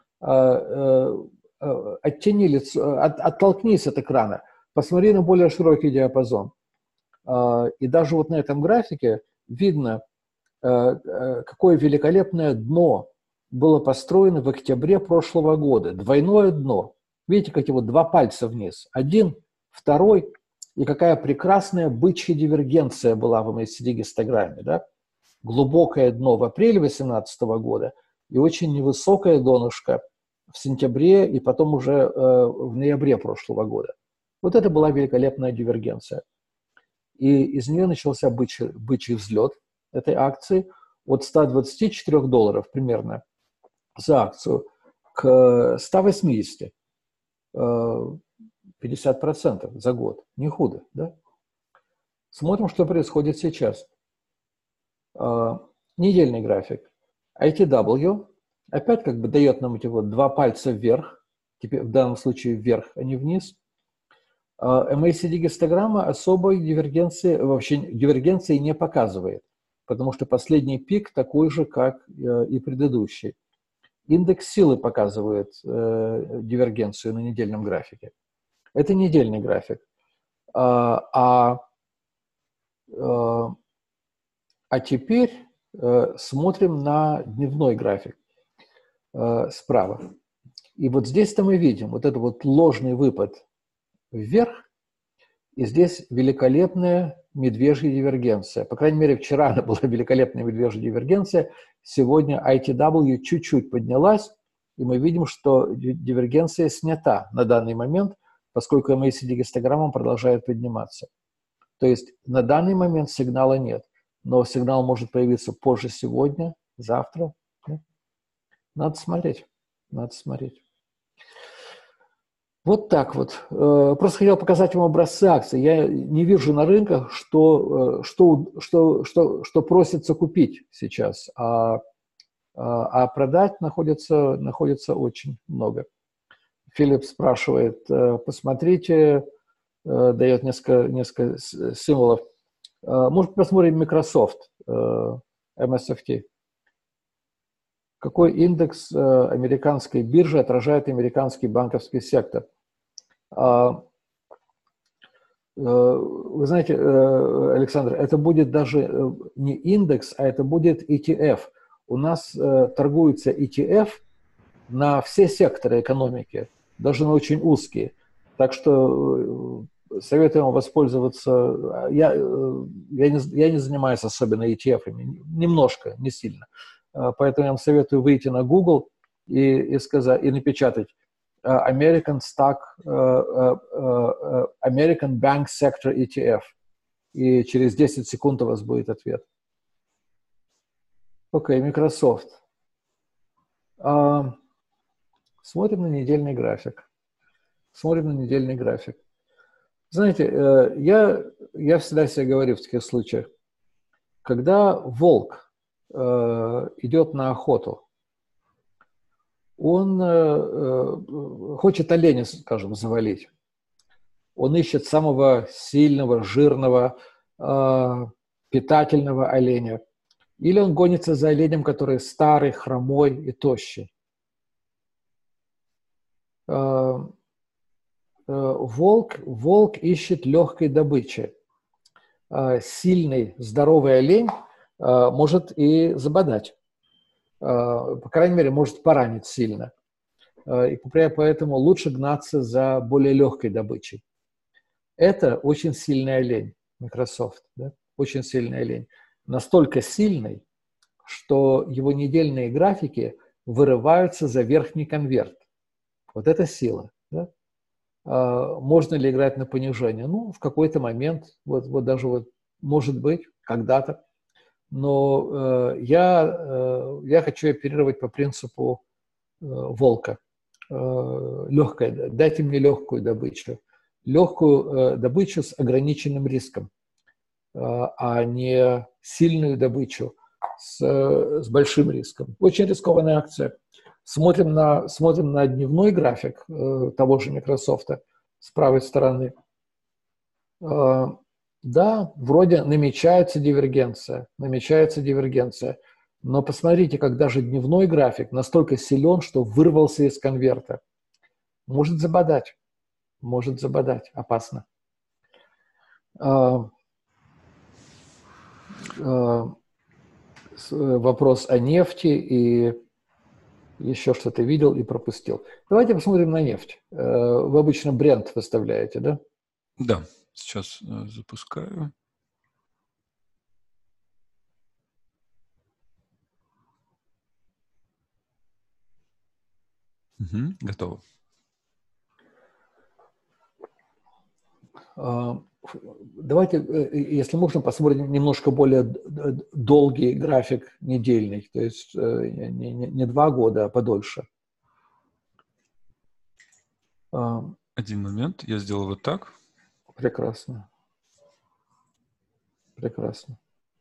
Оттяни лицо, от, оттолкнись от экрана, посмотри на более широкий диапазон. И даже вот на этом графике видно, какое великолепное дно было построено в октябре прошлого года. Двойное дно. Видите, какие вот два пальца вниз. Один, второй. И какая прекрасная бычья дивергенция была в эм эй си ди-гистограмме. Да? Глубокое дно в апреле две тысячи восемнадцатого года и очень невысокое донышко в сентябре и потом уже э, в ноябре прошлого года. Вот это была великолепная дивергенция. И из нее начался бычий, бычий взлет этой акции от ста двадцати четырёх долларов примерно за акцию к ста восьмидесяти. пятьдесят процентов за год. Не худо, да? Смотрим, что происходит сейчас. Недельный график. ай ти дабл ю опять как бы дает нам эти вот два пальца вверх, теперь в данном случае вверх, а не вниз. эм эй си ди-гистограмма особой дивергенции, вообще дивергенции не показывает, потому что последний пик такой же, как и предыдущий. Индекс силы показывает э, дивергенцию на недельном графике. Это недельный график. А, а, а теперь смотрим на дневной график справа. И вот здесь-то мы видим вот этот вот ложный выпад вверх, и здесь великолепная медвежья дивергенция. По крайней мере, вчера она была великолепная медвежья дивергенция, сегодня ай ти дабл ю чуть-чуть поднялась, и мы видим, что дивергенция снята на данный момент, поскольку эм эй си ди-гистограмма продолжает подниматься. То есть на данный момент сигнала нет, но сигнал может появиться позже сегодня, завтра. Надо смотреть, надо смотреть. Вот так вот. Просто хотел показать вам образцы акций. Я не вижу на рынках, что, что, что, что, что просится купить сейчас, а, а продать находится, находится очень много. Филипп спрашивает, посмотрите, дает несколько, несколько символов. Может, посмотрим Microsoft, эм эс эф ти. Какой индекс американской биржи отражает американский банковский сектор? Вы знаете, Александр, это будет даже не индекс, а это будет и ти эф. У нас торгуется и ти эф на все секторы экономики, даже на очень узкие. Так что советую вам воспользоваться. Я, я, не, я не занимаюсь особенно и ти эфами, немножко, не сильно. Поэтому я вам советую выйти на Google и, и, сказать, и напечатать American Stock, American Bank Sector и ти эф. И через десять секунд у вас будет ответ. Окей, okay, Microsoft. Смотрим на недельный график. Смотрим на недельный график. Знаете, я, я всегда себе говорю в таких случаях, когда волк идет на охоту, он э, хочет оленя, скажем, завалить. Он ищет самого сильного, жирного, э, питательного оленя. Или он гонится за оленем, который старый, хромой и тощий. Э, э, волк, волк ищет легкой добычи. Э, сильный, здоровый олень э, может и забодать. По крайней мере, может поранить сильно. И поэтому лучше гнаться за более легкой добычей. Это очень сильный олень, Microsoft, да? Очень сильный олень. Настолько сильный, что его недельные графики вырываются за верхний конверт. Вот это сила. Да? Можно ли играть на понижение? Ну, в какой-то момент, вот, вот даже вот, может быть, когда-то. Но э, я, э, я хочу оперировать по принципу э, волка. Э, легкая, дайте мне легкую добычу. Легкую э, добычу с ограниченным риском, э, а не сильную добычу с, с большим риском. Очень рискованная акция. Смотрим на, смотрим на дневной график э, того же Microsoft с правой стороны. Э, Да, вроде намечается дивергенция, намечается дивергенция, но посмотрите, как даже дневной график настолько силен, что вырвался из конверта. Может забодать, может забодать, опасно. А, а, вопрос о нефти и еще что-то видел и пропустил. Давайте посмотрим на нефть. Вы обычно Brent выставляете, да? Да. Сейчас э, запускаю. Угу, готово. Давайте, если можно, посмотрим немножко более долгий график недельный, то есть не, не, не два года, а подольше. Один момент, я сделал вот так. Прекрасно. Прекрасно.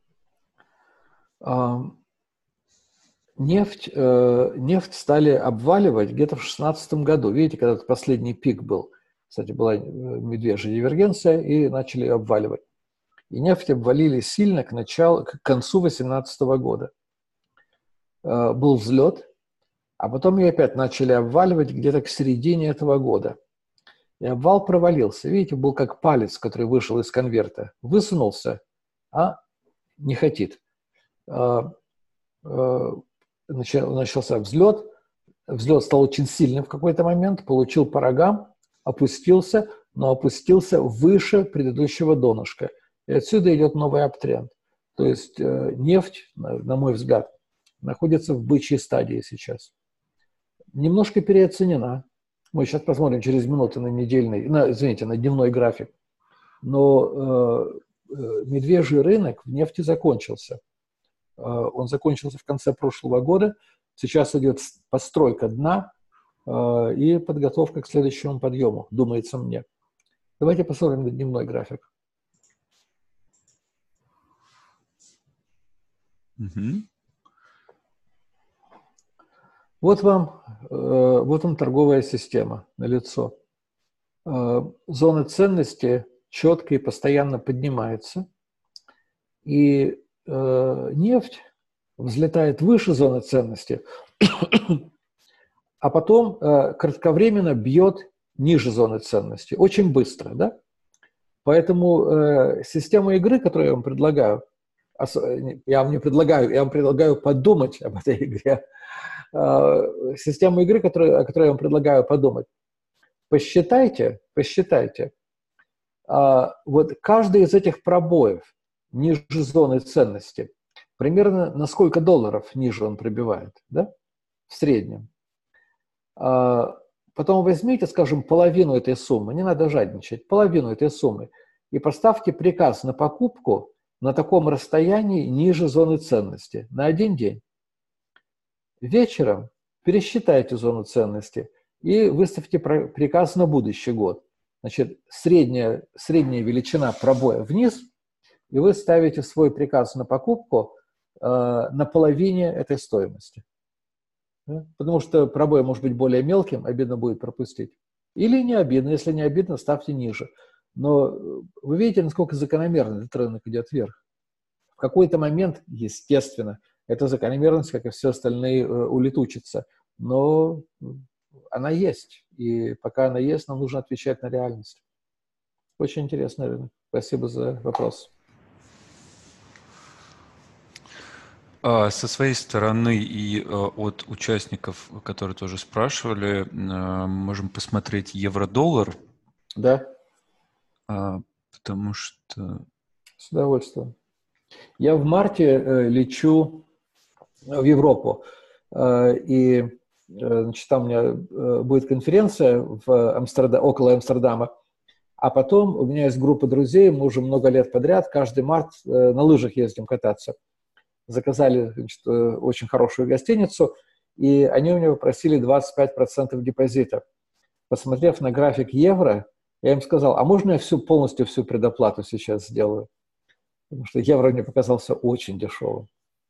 Нефть, нефть стали обваливать где-то в шестнадцатом году. Видите, когда последний пик был. Кстати, была медвежья дивергенция, и начали обваливать. И нефть обвалили сильно к началу, к концу две тысячи восемнадцатого года. Был взлет, а потом ее опять начали обваливать где-то к середине этого года. И обвал провалился. Видите, был как палец, который вышел из конверта. Высунулся, а не хотит. Начался взлет. Взлет стал очень сильным в какой-то момент, получил по рогам, опустился, но опустился выше предыдущего донышка. И отсюда идет новый аптренд. То есть нефть, на мой взгляд, находится в бычьей стадии сейчас. Немножко переоценена. Мы сейчас посмотрим через минуту на недельный, на, извините, на дневной график. Но э, э, медвежий рынок в нефти закончился. Э, он закончился в конце прошлого года. Сейчас идет постройка дна э, и подготовка к следующему подъему, думается мне. Давайте посмотрим на дневной график. Mm-hmm. Вот вам, э, вот вам торговая система налицо. Э, зона ценности четко и постоянно поднимается, и э, нефть взлетает выше зоны ценности, а потом э, кратковременно бьет ниже зоны ценности, очень быстро, да? Поэтому э, система игры, которую я вам предлагаю, я вам не предлагаю, я вам предлагаю подумать об этой игре. Система игры, которую, о которой я вам предлагаю подумать. Посчитайте, посчитайте, вот каждый из этих пробоев ниже зоны ценности, примерно на сколько долларов ниже он пробивает, да, в среднем. Потом возьмите, скажем, половину этой суммы, не надо жадничать, половину этой суммы, и поставьте приказ на покупку на таком расстоянии ниже зоны ценности на один день. Вечером пересчитайте зону ценности и выставьте приказ на будущий год. Значит, средняя, средняя величина пробоя вниз, и вы ставите свой приказ на покупку э, на половине этой стоимости. Да? Потому что пробой может быть более мелким, обидно будет пропустить. Или не обидно, если не обидно, ставьте ниже. Но вы видите, насколько закономерно этот рынок идет вверх. В какой-то момент, естественно, эта закономерность, как и все остальные, улетучится. Но она есть. И пока она есть, нам нужно отвечать на реальность. Очень интересный рынок. Спасибо за вопрос. Со своей стороны и от участников, которые тоже спрашивали, можем посмотреть евро-доллар. Да. Потому что... С удовольствием. Я в марте э, лечу в Европу. Э, и э, значит, там у меня э, будет конференция в Амстердам, около Амстердама. А потом у меня есть группа друзей, мы уже много лет подряд, каждый март э, на лыжах ездим кататься. Заказали, значит, э, очень хорошую гостиницу, и они у меня попросили двадцать пять процентов депозита. Посмотрев на график евро, я им сказал, а можно я всю, полностью всю предоплату сейчас сделаю? Потому что евро мне показался очень дешевым.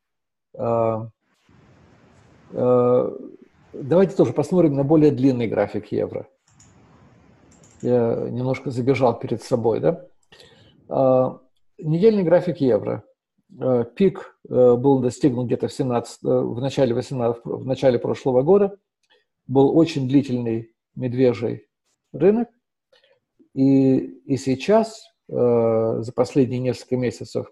Давайте тоже посмотрим на более длинный график евро. Я немножко забежал перед собой, да? Недельный график евро. Пик был достигнут где-то в, в, начале восемнадцатого, в начале прошлого года. Был очень длительный медвежий рынок. И, и сейчас, за последние несколько месяцев,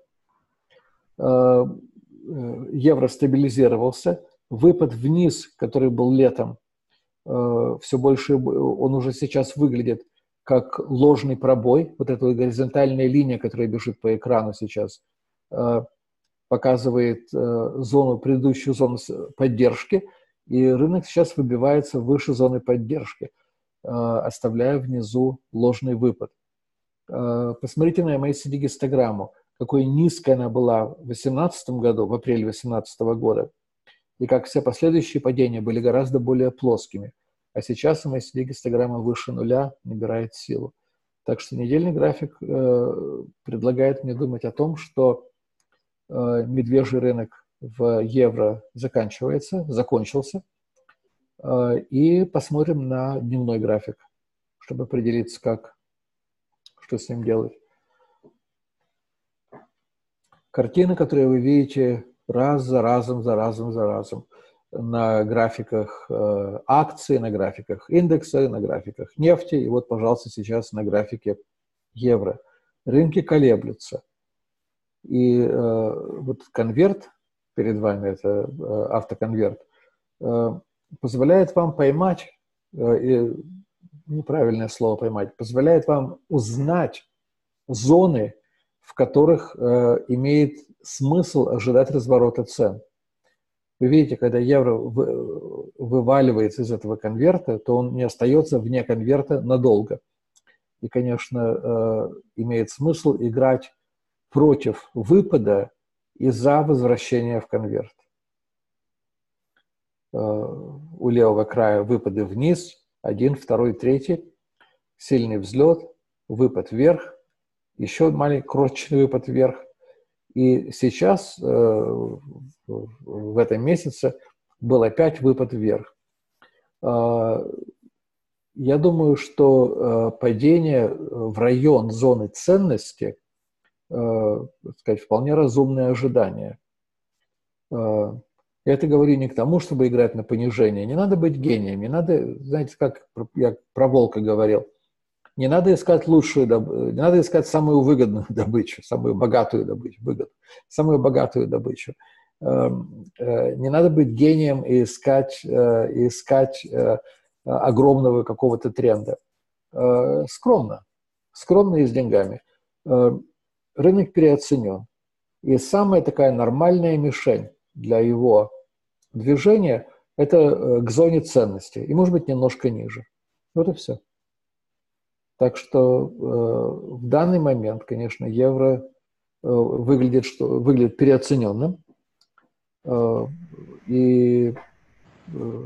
евро стабилизировался. Выпад вниз, который был летом, все больше, он уже сейчас выглядит как ложный пробой. Вот эта горизонтальная линия, которая бежит по экрану сейчас, показывает зону, предыдущую зону поддержки, и рынок сейчас выбивается выше зоны поддержки, оставляя внизу ложный выпад. Посмотрите на эм эй си ди-гистограмму, какой низкой она была в две тысячи восемнадцатом году, в апреле две тысячи восемнадцатого года, и как все последующие падения были гораздо более плоскими. А сейчас эм эй си ди-гистограмма выше нуля набирает силу. Так что недельный график э, предлагает мне думать о том, что э, медвежий рынок в евро заканчивается, закончился, э, и посмотрим на дневной график, чтобы определиться, как, что с ним делать. Картины, которые вы видите раз за разом, за разом, за разом. на графиках э, акций, на графиках индекса, на графиках нефти, и вот, пожалуйста, сейчас на графике евро. Рынки колеблются. И э, вот конверт перед вами, это э, автоконверт, э, позволяет вам поймать, э, и, неправильное слово поймать, позволяет вам узнать зоны, в которых э, имеет смысл ожидать разворота цен. Вы видите, когда евро вы, вываливается из этого конверта, то он не остается вне конверта надолго. И, конечно, э, имеет смысл играть против выпада и за возвращение в конверт. Э, у левого края выпады вниз, один, второй, третий, сильный взлет, выпад вверх, еще маленький крошечный выпад вверх. И сейчас, э, в этом месяце, был опять выпад вверх. Э, я думаю, что э, падение в район зоны ценности, э, так сказать, вполне разумное ожидание. Э, я это говорю не к тому, чтобы играть на понижение. Не надо быть гением, не надо, знаете, как я про волка говорил, не надо искать лучшую добычу, не надо искать самую выгодную добычу, самую богатую добычу, выгоду, самую богатую добычу. Не надо быть гением и искать, и искать огромного какого-то тренда. Скромно, скромно и с деньгами. Рынок переоценен. И самая такая нормальная мишень для его движения – это к зоне ценности. И, может быть, немножко ниже. Вот и все. Так что э, в данный момент, конечно, евро э, выглядит, что, выглядит переоцененным. Э, и, э,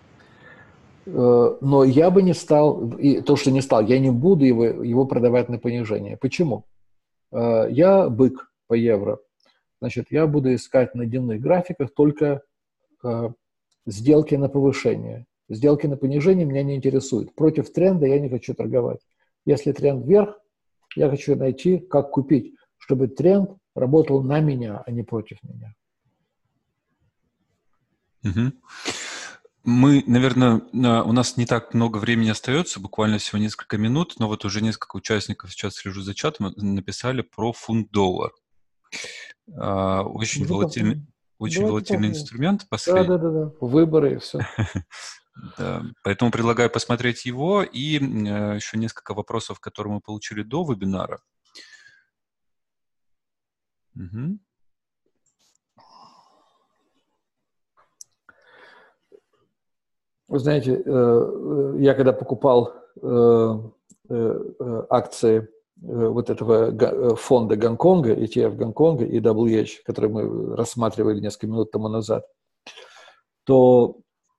э, но я бы не стал, и то, что не стал, я не буду его, его продавать на понижение. Почему? Э, я бык по евро. Значит, я буду искать на дневных графиках только э, сделки на повышение. Сделки на понижение меня не интересуют. Против тренда я не хочу торговать. Если тренд вверх, я хочу найти, как купить, чтобы тренд работал на меня, а не против меня. Угу. Мы, наверное, у нас не так много времени остается, буквально всего несколько минут, но вот уже несколько участников, сейчас слежу за чатом, написали про фунт-доллар. Очень волатильный, очень волатильный инструмент. Последний. Да, да, да, да. Выборы и все. Да, поэтому предлагаю посмотреть его и э, еще несколько вопросов, которые мы получили до вебинара. Угу. Вы знаете, э, я когда покупал э, э, акции э, вот этого фонда Гонконга, и ти эф Гонконга и дабл ю эйч, который мы рассматривали несколько минут тому назад, то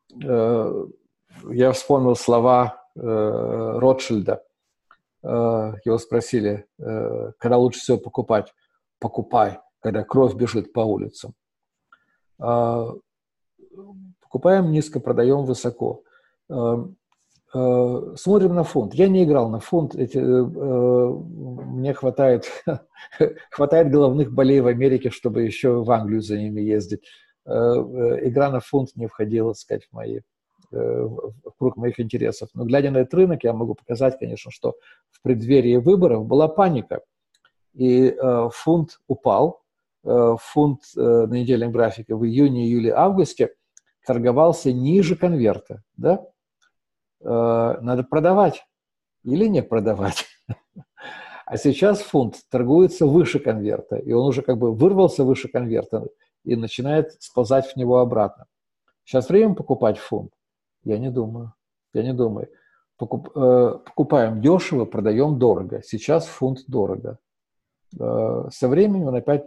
я вспомнил слова э, Ротшильда. Э, его спросили, э, когда лучше всего покупать? Покупай, когда кровь бежит по улицам. Э, покупаем низко, продаем высоко. Э, э, смотрим на фунт. Я не играл на фунт. Эти, э, мне хватает, хватает головных болей в Америке, чтобы еще в Англию за ними ездить. Игра на фунт не входила, так сказать, в, мои, в круг моих интересов. Но глядя на этот рынок, я могу показать, конечно, что в преддверии выборов была паника. И э, фунт упал. Э, фунт э, на недельном графике в июне, июле, августе торговался ниже конверта. Да? Э, надо продавать или не продавать. А сейчас фунт торгуется выше конверта. И он уже как бы вырвался выше конверта и начинает сползать в него обратно. Сейчас время покупать фунт? Я не думаю. Я не думаю. Покуп, э, покупаем дешево, продаем дорого. Сейчас фунт дорого. Э, со временем он опять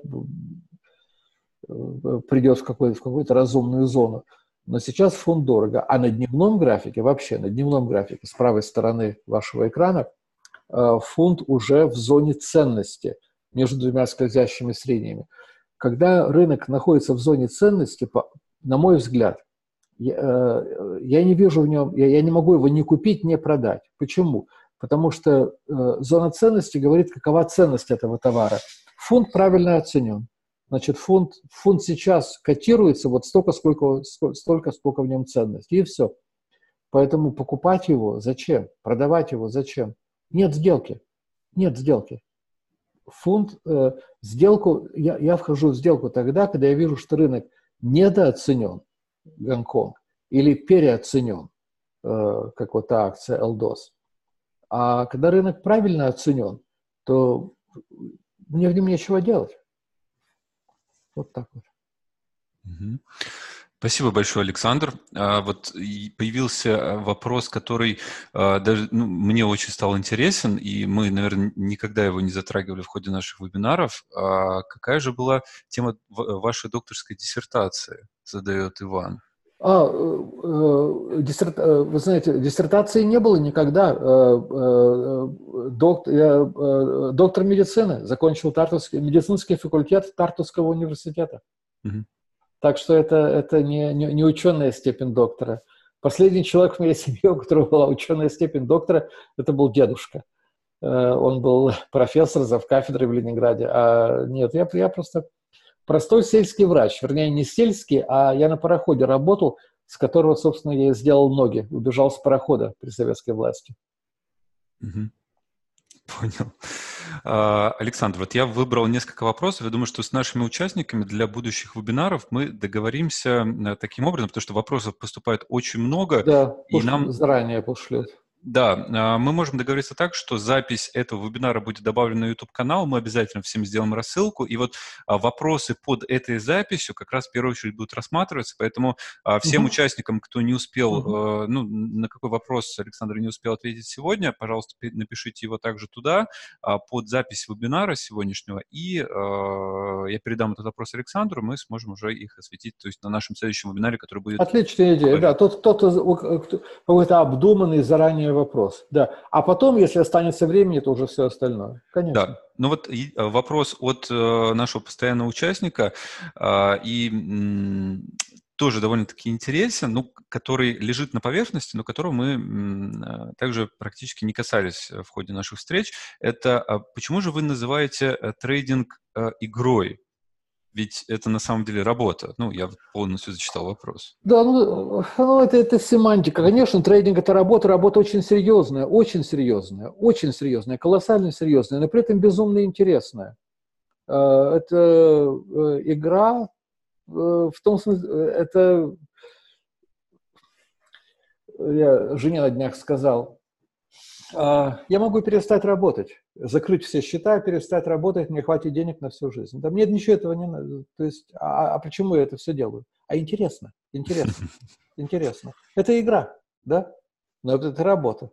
придет в, какой, в какую-то разумную зону. Но сейчас фунт дорого. А на дневном графике, вообще на дневном графике, с правой стороны вашего экрана, э, фунт уже в зоне ценности между двумя скользящими средними. Когда рынок находится в зоне ценности, на мой взгляд, я, я не вижу в нем, я, я не могу его ни купить, ни продать. Почему? Потому что э, зона ценности говорит, какова ценность этого товара. Фунт правильно оценен. Значит, фунт, фунт сейчас котируется вот столько, сколько, столько, сколько в нем ценности, и все. Поэтому покупать его зачем? Продавать его зачем? Нет сделки. Нет сделки. Фунт, э, сделку, я, я вхожу в сделку тогда, когда я вижу, что рынок недооценен, Гонконг, или переоценен, э, как вот та акция эл ди о эс. А когда рынок правильно оценен, то мне в нем нечего делать. Вот так вот. Угу. Спасибо большое, Александр. А, вот появился вопрос, который а, даже ну, мне очень стал интересен, и мы, наверное, никогда его не затрагивали в ходе наших вебинаров. А какая же была тема вашей докторской диссертации, задает Иван. А, э, диссерт, вы знаете, диссертации не было никогда. Доктор, я доктор медицины, закончил Тартовский, медицинский факультет Тартовского университета. Угу. Так что это, это не, не, не ученая степень доктора. Последний человек в моей семье, у которого была ученая степень доктора, это был дедушка. Он был профессор завкафедры в Ленинграде. А нет, я, я просто... Простой сельский врач, вернее, не сельский, а я на пароходе работал, с которого, собственно, я и сделал ноги, убежал с парохода при советской власти. Угу. Понял. А, Александр, вот я выбрал несколько вопросов. Я думаю, что с нашими участниками для будущих вебинаров мы договоримся таким образом, потому что вопросов поступает очень много. Да, и нам заранее пошлют. Да, мы можем договориться так, что запись этого вебинара будет добавлена на YouTube-канал, мы обязательно всем сделаем рассылку, и вот вопросы под этой записью как раз в первую очередь будут рассматриваться, поэтому всем uh-huh. участникам, кто не успел, uh-huh. ну, на какой вопрос Александр не успел ответить сегодня, пожалуйста, напишите его также туда, под запись вебинара сегодняшнего, и я передам этот вопрос Александру, мы сможем уже их осветить, то есть на нашем следующем вебинаре, который будет... Отличная идея, да, тот кто-то, какой-то обдуманный заранее вопрос, да. А потом, если останется времени, то уже все остальное. Конечно. Да. Ну вот вопрос от нашего постоянного участника, и тоже довольно-таки интересен, ну, который лежит на поверхности, но которого мы также практически не касались в ходе наших встреч. Это почему же вы называете трейдинг игрой? Ведь это на самом деле работа. Ну, я полностью зачитал вопрос. Да, ну, ну это, это семантика. Конечно, трейдинг – это работа, работа очень серьезная, очень серьезная, очень серьезная, колоссально серьезная, но при этом безумно интересная. Это игра, в том смысле, это… Я жене на днях сказал, я могу перестать работать, закрыть все счета, перестать работать, мне хватит денег на всю жизнь. Да мне ничего этого не надо. То есть, а, а почему я это все делаю? А интересно, интересно, интересно. Это игра, да? Но это работа.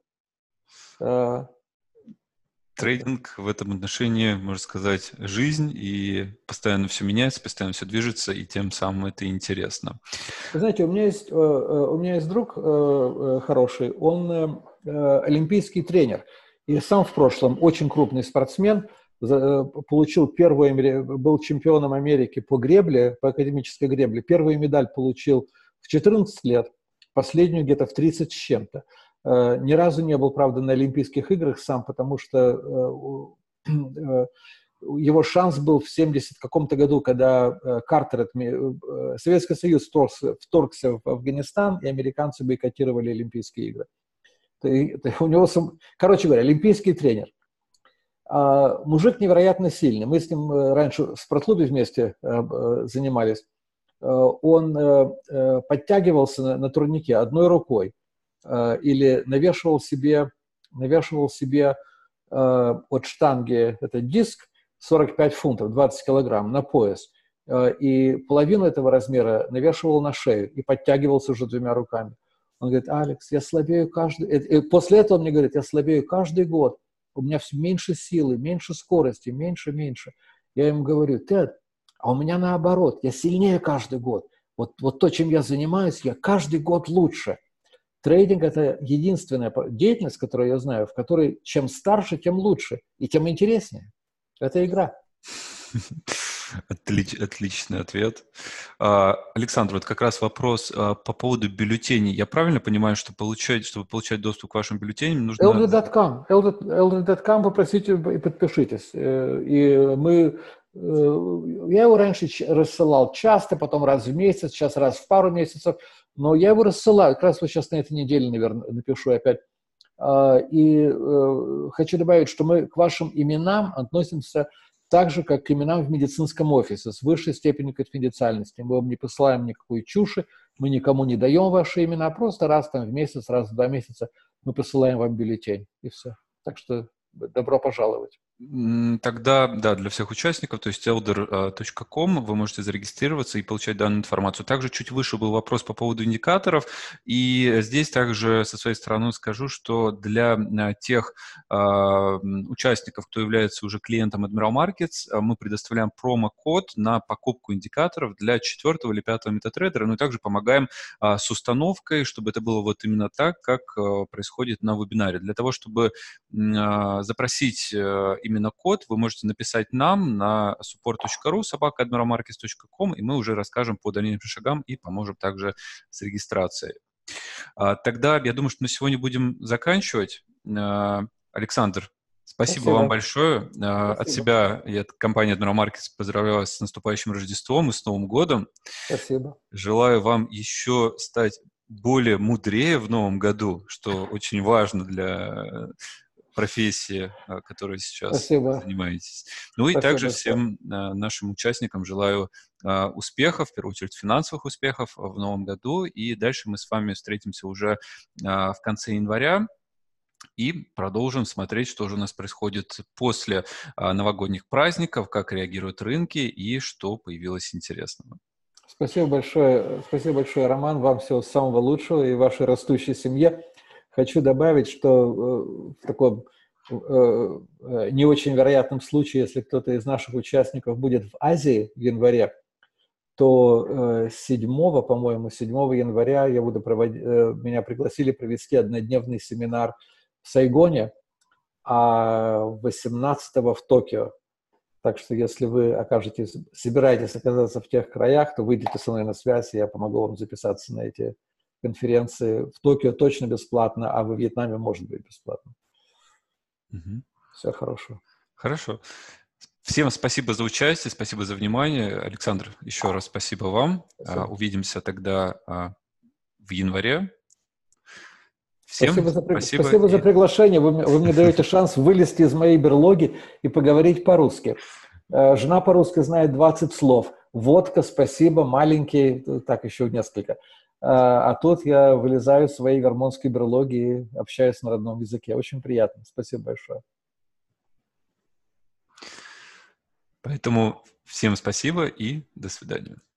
Трейдинг в этом отношении, можно сказать, жизнь, и постоянно все меняется, постоянно все движется, и тем самым это интересно. Вы знаете, у меня есть, у меня есть друг хороший, он олимпийский тренер, и сам в прошлом очень крупный спортсмен, получил первую, был чемпионом Америки по гребле, по академической гребле, первую медаль получил в четырнадцать лет, последнюю где-то в тридцать с чем-то. Ни разу не был, правда, на Олимпийских играх сам, потому что его шанс был в семидесятом каком-то году, когда Картер, Советский Союз вторгся, вторгся в Афганистан, и американцы бойкотировали Олимпийские игры. У него, короче говоря, олимпийский тренер. Мужик невероятно сильный. Мы с ним раньше в спортклубе вместе занимались. Он подтягивался на, на турнике одной рукой или навешивал себе, навешивал себе от штанги этот диск сорок пять фунтов, двадцать килограмм на пояс. И половину этого размера навешивал на шею и подтягивался уже двумя руками. Он говорит: Алекс, я слабею каждый... И после этого он мне говорит: я слабею каждый год. У меня все меньше силы, меньше скорости, меньше, меньше. Я ему говорю: Тед, а у меня наоборот, я сильнее каждый год. Вот, вот то, чем я занимаюсь, я каждый год лучше. Трейдинг – это единственная деятельность, которую я знаю, в которой чем старше, тем лучше и тем интереснее. Это игра. Отлич, отличный ответ. А, Александр, вот как раз вопрос а, по поводу бюллетеней. Я правильно понимаю, что получать, чтобы получать доступ к вашим бюллетеням, нужно… эл ди точка ком, эл ди точка ком, попросите и подпишитесь. И мы Я его раньше рассылал часто, потом раз в месяц, сейчас раз в пару месяцев, но я его рассылаю. Как раз вот сейчас на этой неделе, наверное, напишу опять. И хочу добавить, что мы к вашим именам относимся так же, как к именам в медицинском офисе, с высшей степенью конфиденциальности. Мы вам не посылаем никакой чуши, мы никому не даем ваши имена, просто раз там в месяц, раз в два месяца мы посылаем вам бюллетень, и все. Так что добро пожаловать. Тогда, да, для всех участников, то есть elder точка com, вы можете зарегистрироваться и получать данную информацию. Также чуть выше был вопрос по поводу индикаторов, и здесь также со своей стороны скажу, что для тех э, участников, кто является уже клиентом Admiral Markets, мы предоставляем промокод на покупку индикаторов для четвертого или пятого MetaTrader, но также помогаем э, с установкой, чтобы это было вот именно так, как э, происходит на вебинаре. Для того, чтобы э, запросить э, именно код, вы можете написать нам на support точка ru собака admiral markets точка com, и мы уже расскажем по дальнейшим шагам и поможем также с регистрацией. А, тогда я думаю, что на сегодня будем заканчивать. А, Александр, спасибо, спасибо вам большое. А, от себя и от компании Admiral Markets поздравляю вас с наступающим Рождеством и с Новым годом. Спасибо. Желаю вам еще стать более мудрее в Новом году, что очень важно для профессии, которой сейчас Спасибо. занимаетесь. Ну и Спасибо также большое. всем нашим участникам желаю успехов, в первую очередь финансовых успехов в новом году. И дальше мы с вами встретимся уже в конце января и продолжим смотреть, что же у нас происходит после новогодних праздников, как реагируют рынки и что появилось интересного. Спасибо большое, спасибо большое, Роман. Вам всего самого лучшего и вашей растущей семье. Хочу добавить, что в таком не очень вероятном случае, если кто-то из наших участников будет в Азии в январе, то седьмого, по-моему, седьмого января я буду проводить, меня пригласили провести однодневный семинар в Сайгоне, а восемнадцатого в Токио. Так что, если вы окажетесь, собираетесь оказаться в тех краях, то выйдите со мной на связь, и я помогу вам записаться на эти конференции. В Токио точно бесплатно, а во Вьетнаме может быть бесплатно. Угу. Всего хорошего. Хорошо. Всем спасибо за участие, спасибо за внимание. Александр, еще раз спасибо вам. Спасибо. Увидимся тогда в январе. Всем спасибо за, спасибо. Спасибо и... за приглашение. Вы, вы мне даете шанс вылезти из моей берлоги и поговорить по-русски. Жена по-русски знает двадцать слов. Водка, спасибо, маленький, так еще несколько. А тут я вылезаю из своей вермонтской берлоги и общаюсь на родном языке. Очень приятно. Спасибо большое. Поэтому всем спасибо и до свидания.